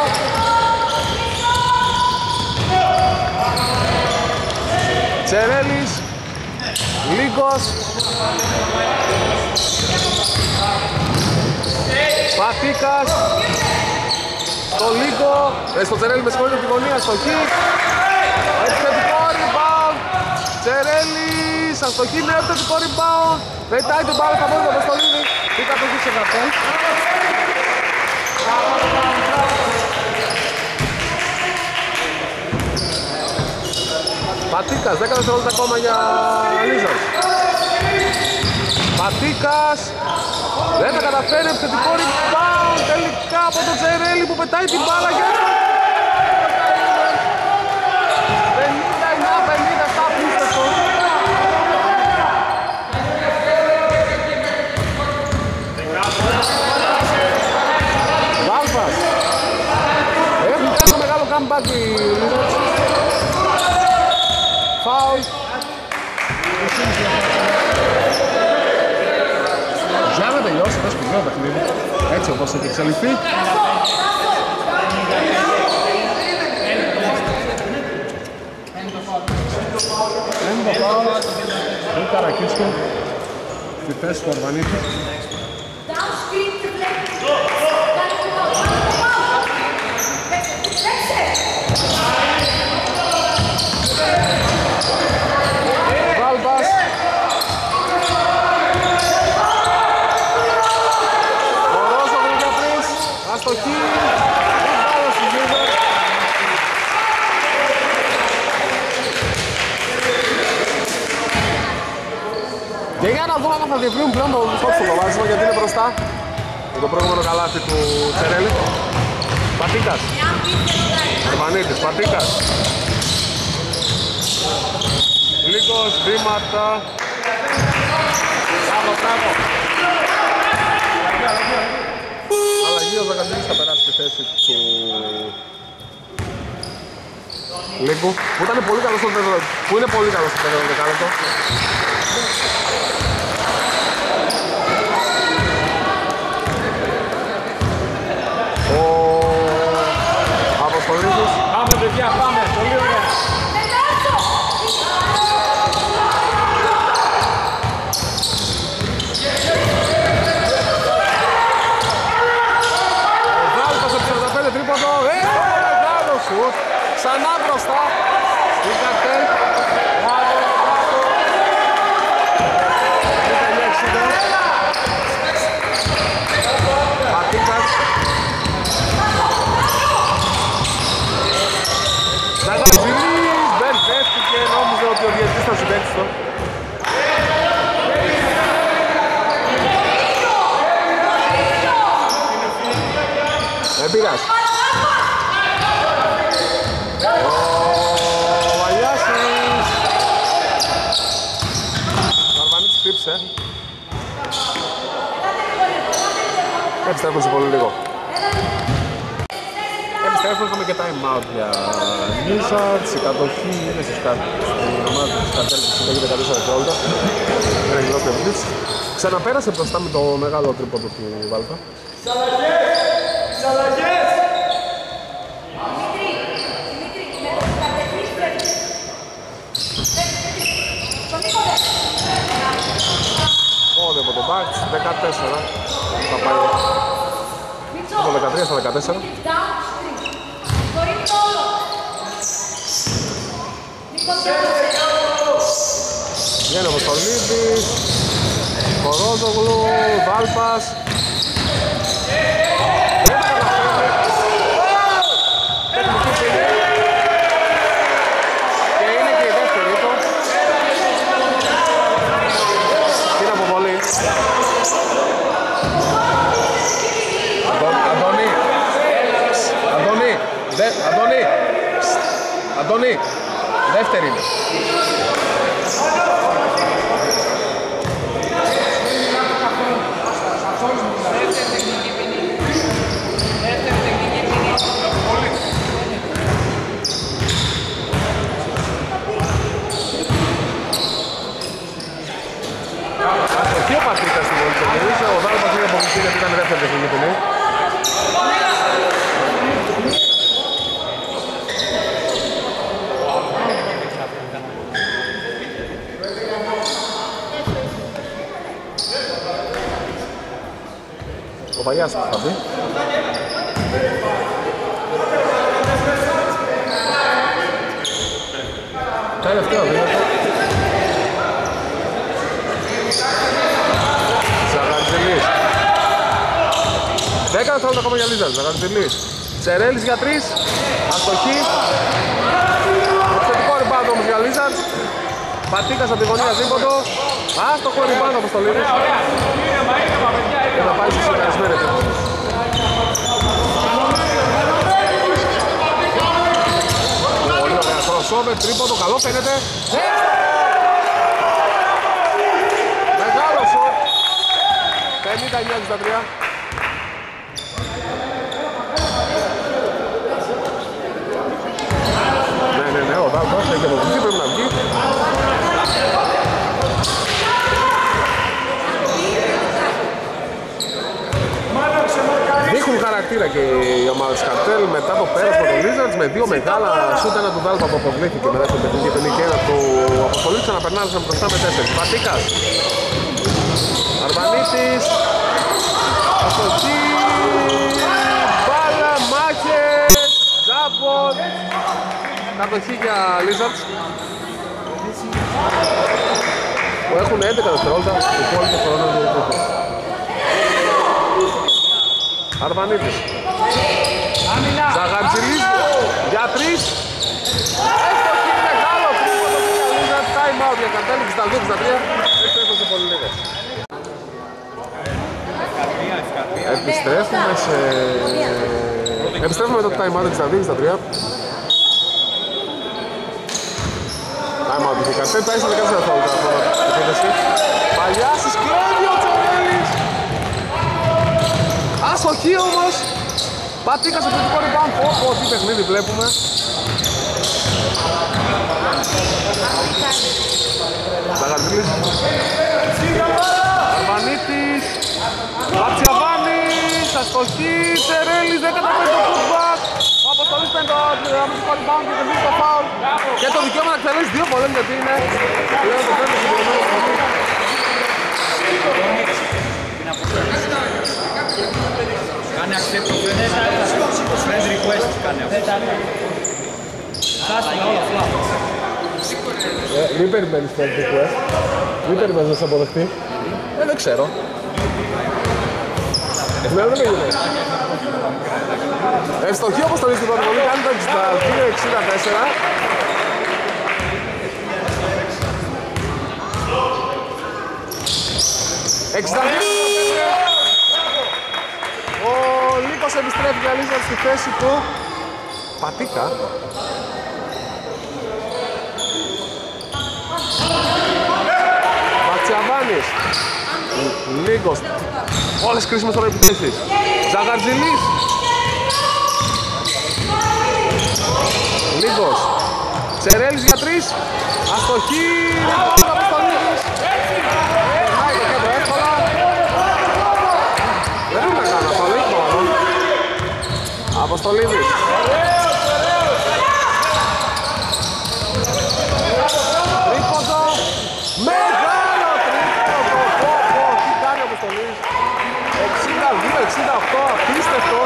Τσερέλης, Λίγκος, Πατίκας, στο Λίγκο, ε, στο Τσερέλη με συγχωρείτε την γωνία, στο kick, επιθετικό rebound, Τσερέλης, αστοχή, νέο επιθετικό rebound, πετάει την μπάλα στα πόδια του Αποστολίδη, η κατοχή σε καρτέλ. Πατίκας, δέκα δευτερόλεπτα ακόμα για Λίζας. Πατίκας, δεν τα καταφέρει, επιθετικό rebound τελικά από τον Τζερέλη που πετάει την μπάλα για πενήντα εννιά πενήντα επτά απίστευτο. Γάλπας, έχουν κάνει το μεγάλο comeback οι Λίζας. Φάουλ. Για να τελειώσει το σπουδαίο παιχνίδι, έτσι όπως έχει εξελιχθεί. Ένα φάουλ του Καρακίτσου στη θέση του Αρβανίτη. Βάλπας. Ο Ρώσο Γρηγιαπρής, αστοχή, μπάλα στη Ζήβερ. Και για να δούμε αν θα διευρύνουν πλέον το σκότ στο βάζισμα, γιατί είναι μπροστά με το προηγούμενο καλάθι του Τσερέλη. Πατίκας, Αρβανίτης, Πατίκας. Λίγος, βήματα. Μπράβο, μπράβο. Αλλαγή ο Δακαντήλης θα περάσει στη θέση του Λίγκου, που ήταν πολύ καλός στο δεύτερο, που είναι πολύ καλός στο δεύτερο δεκάλεπτο. Ο Αποστολίδης. Πάμε παιδιά, πάμε, πολύ ωραία. Τρίποντο, έχει το μεγάλο σουτ, ξανά μπροστά, στην καρτέλ, μπράβο, μπράβο, ήταν έξιδο, Πατίκας, Ζαγαζιλής, δεν πέφτηκε, νόμιζε ότι ο διαιτητής θα συμπαίξει το. Εμπειράς. Ο Βαλιάς Επιστρέφουμε σε πολύ λίγο. Επιστρέφουμε, είχαμε και time out για Wizards. Η κατοχή είναι στις ομάδα της Καρτέλ που συνταγεί δεκατέσσερα δευτερόλεπτα. Ένα γυρό και blitz. Ξαναπέρασε μπροστά με το μεγάλο τρίποντο του Βάλπα. Πόδι από το μπακ, δεκατέσσερα. Θα πάει από δεκατρία στα δεκατέσσερα. Βγαίνει ο Αποστολίδης, Κορόζογλου, Βάλπας. Και είναι και η δεύτερη του. Είναι αποβολή. Αντώνη, Αντώνη, Αντώνη, Αντώνη, δεύτερη είναι. Και ο Πατρίκας στην πόλη του ο Δάλπας είναι αποκλειστή γιατί ήταν η δεύτερη τεχνική ποινή. Ο Παγιάς θα πει. Τελευταίο δίνεται. Ζαγαντζηλής. δέκα δευτερόλεπτα ακόμα για Λίζας. Ζαγαντζηλής. Τσερέλης για τρεις. Αστοχή. Θετικό rebound όμως για Λίζας. Πατήκας από τη γωνία δίποντο. Άστοχο rebound από το Λίζας. Και θα πάει στις συνεργασμένες. Πολύ ωραία crossover, τρίποντο, καλό φαίνεται. Μεγάλο σοτ. πενήντα εννιά εξήντα τρία. Ναι, ναι, ναι, ο Δάλπας έχει αποκλειστεί, πρέπει να βγει. Δείχνουν χαρακτήρα και οι ομάδες Καρτέλ μετά το πέρασμα των Wizards με δύο μεγάλα σούτ, ένα του Δάλπα που αποβλήθηκε μετά την τεχνική ποινή και ένα του Αποστολή, ξαναπερνάλισαν μπροστά με τέσσερις. Πατίκας, Αρβανίτης, Αστοχή, μπάλα, μάχες, τζάμπον, κατοχή για Wizards που έχουν έντεκα δευτερόλεπτα του υπόλοιπου χρόνου του υπόλοιπου. Αρβανίτης, Ζαγαντζηλής για τρεις. Έστοχη, μεγάλο τρίποντο για Wizards. Time out για Καρτέλ στα δύο εξήντα τρία. Επιστρέφουμε πολύ λίγες. Επιστρέφουμε σε... Επιστρέφουμε με το time out εξήντα δύο εξήντα τρία. Time out για Καρτέλ. Πάει στα δεκατέσσερα δευτερόλεπτα ακόμα επίθεση. Παλιάσης, κλέβει ο Τσερέλης. Αστοχή όμως. Πατήκα σε θετικό rebound. Πω, τι παιχνίδι βλέπουμε. Ζαγαντζηλής. Αρβανίτης. Πατσιαβάνης. Αστοχή. Τσερέλης. Δεν καταφέρει το putback. Ο Αποστολής παίρνει το αμυντικό rebound και κερδίζει το foul. Και το δικαίωμα να εκτελέσει δύο πολλές γιατί είναι πλέον το τρίτο συγκεκριμένο παιχνίδι. Κάνε accept το friend request, κάνε αυτό. Μην περιμένεις friend request. Μην περιμένεις να σε αποδεχτεί. Ε, δεν ξέρω. Ναι, δεν έγινε. Ευστοχή όπως το δεις στην πρώτη βολή, κάνει το εξήντα δύο εξήντα τέσσερα. εξήντα δύο εξήντα τέσσερα. Ο Λίκος επιστρέφει για Λίζαρds στη θέση του Πατίκα. Ματσιαβάνης. Λίκος. Όλες κρίσιμες τώρα επιθέσεις. Ζαχαρτζηλής. Λίγκος. Τσερέλης για τρεις. Αστοχή. Αποστολίδης. Περνάει το κέντρο εύκολα. Δεν είναι καν αυτό, λίγο μόνο. Αποστολίδης. Τρίποντο. Μεγάλο τρίποντο. Πω πω, τι κάνει ο Αποστολίδης. εξήντα δύο εξήντα οκτώ, απίστευτος.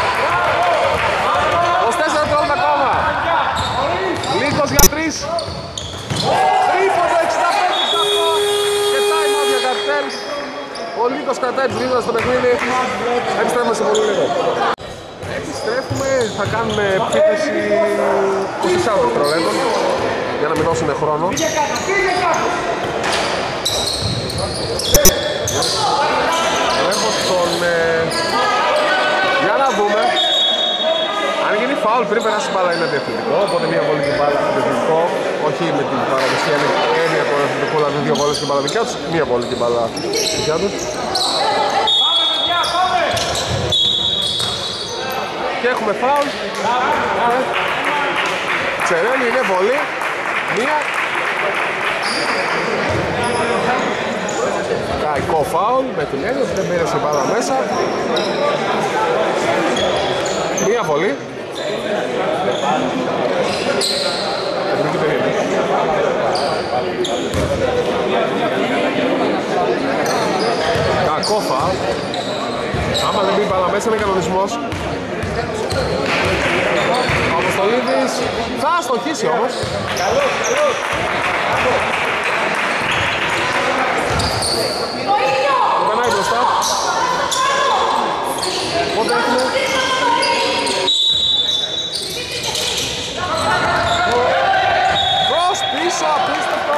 είκοσι τέσσερα τρόλτα ακόμα. Λίκος για τρεις. Τρίποντο εξήντα πέντε εξήντα οκτώ. Και time out για Καρτέλ. Ο Λίκος κρατάει τις γρήγορα στο παιχνίδι. Επιστρέφουμε σε πολύ λίγο. Επιστρέφουμε, θα κάνουμε επίθεση είκοσι τέσσερα δευτερολέπτων για να μην δώσουμε χρόνο. Βλέπω στον... Ε... Για να δούμε. Αν γίνει φάουλ πριν περάσει η μπάλα είναι διευθυντικό, οπότε μία βόλη και μπάλα διευθυντικό. Όχι με την παραδοσία έννοια του διευθυντικού, δηλαδή δύο βόλες και μπάλα δικιά τους. Μία βόλη και μπάλα δικιά τους. Και έχουμε φάουλ. Τσερέλη είναι βολή. Μία. Καϊκό φάουλ με την έννοια ότι δεν πήρε η μπάλα μέσα. Μία βολή. Εθνική περίοδο. Κακό φάουλ. Άμα δεν μπει μπάλα μέσα είναι κανονισμός. Ο Αποστολίδης θα αστοχίσει όμως. Καλός, καλός. Το περνάει μπροστά. Πότε έχουμε. Προς πίσω, απίστευτο.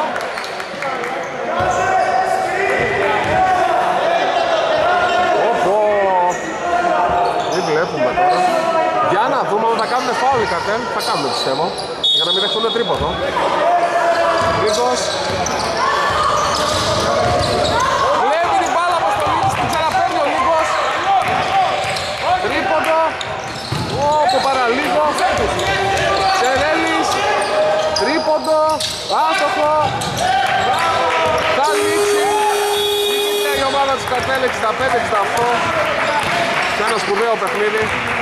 Ωπω. Τι βλέπουμε τώρα. Για να δούμε αν θα κάνουν φάουλ οι Καρτέλ. Θα κάνουν πιστεύω. Για να μην δεχτούν τρίποντο. Λίγος. Βλέπει την μπάλα Αποστολίδης, την ξαναπαίρνει ο Λίγος. Τρίποντο. Όπο παραλίγο. Τσερέλης. Τρίποντο. Άστοχο. Θα λήξει. Η ομάδα της Καρτέλ εξήντα πέντε εξήντα οκτώ. Και ένα σπουδαίο παιχνίδι.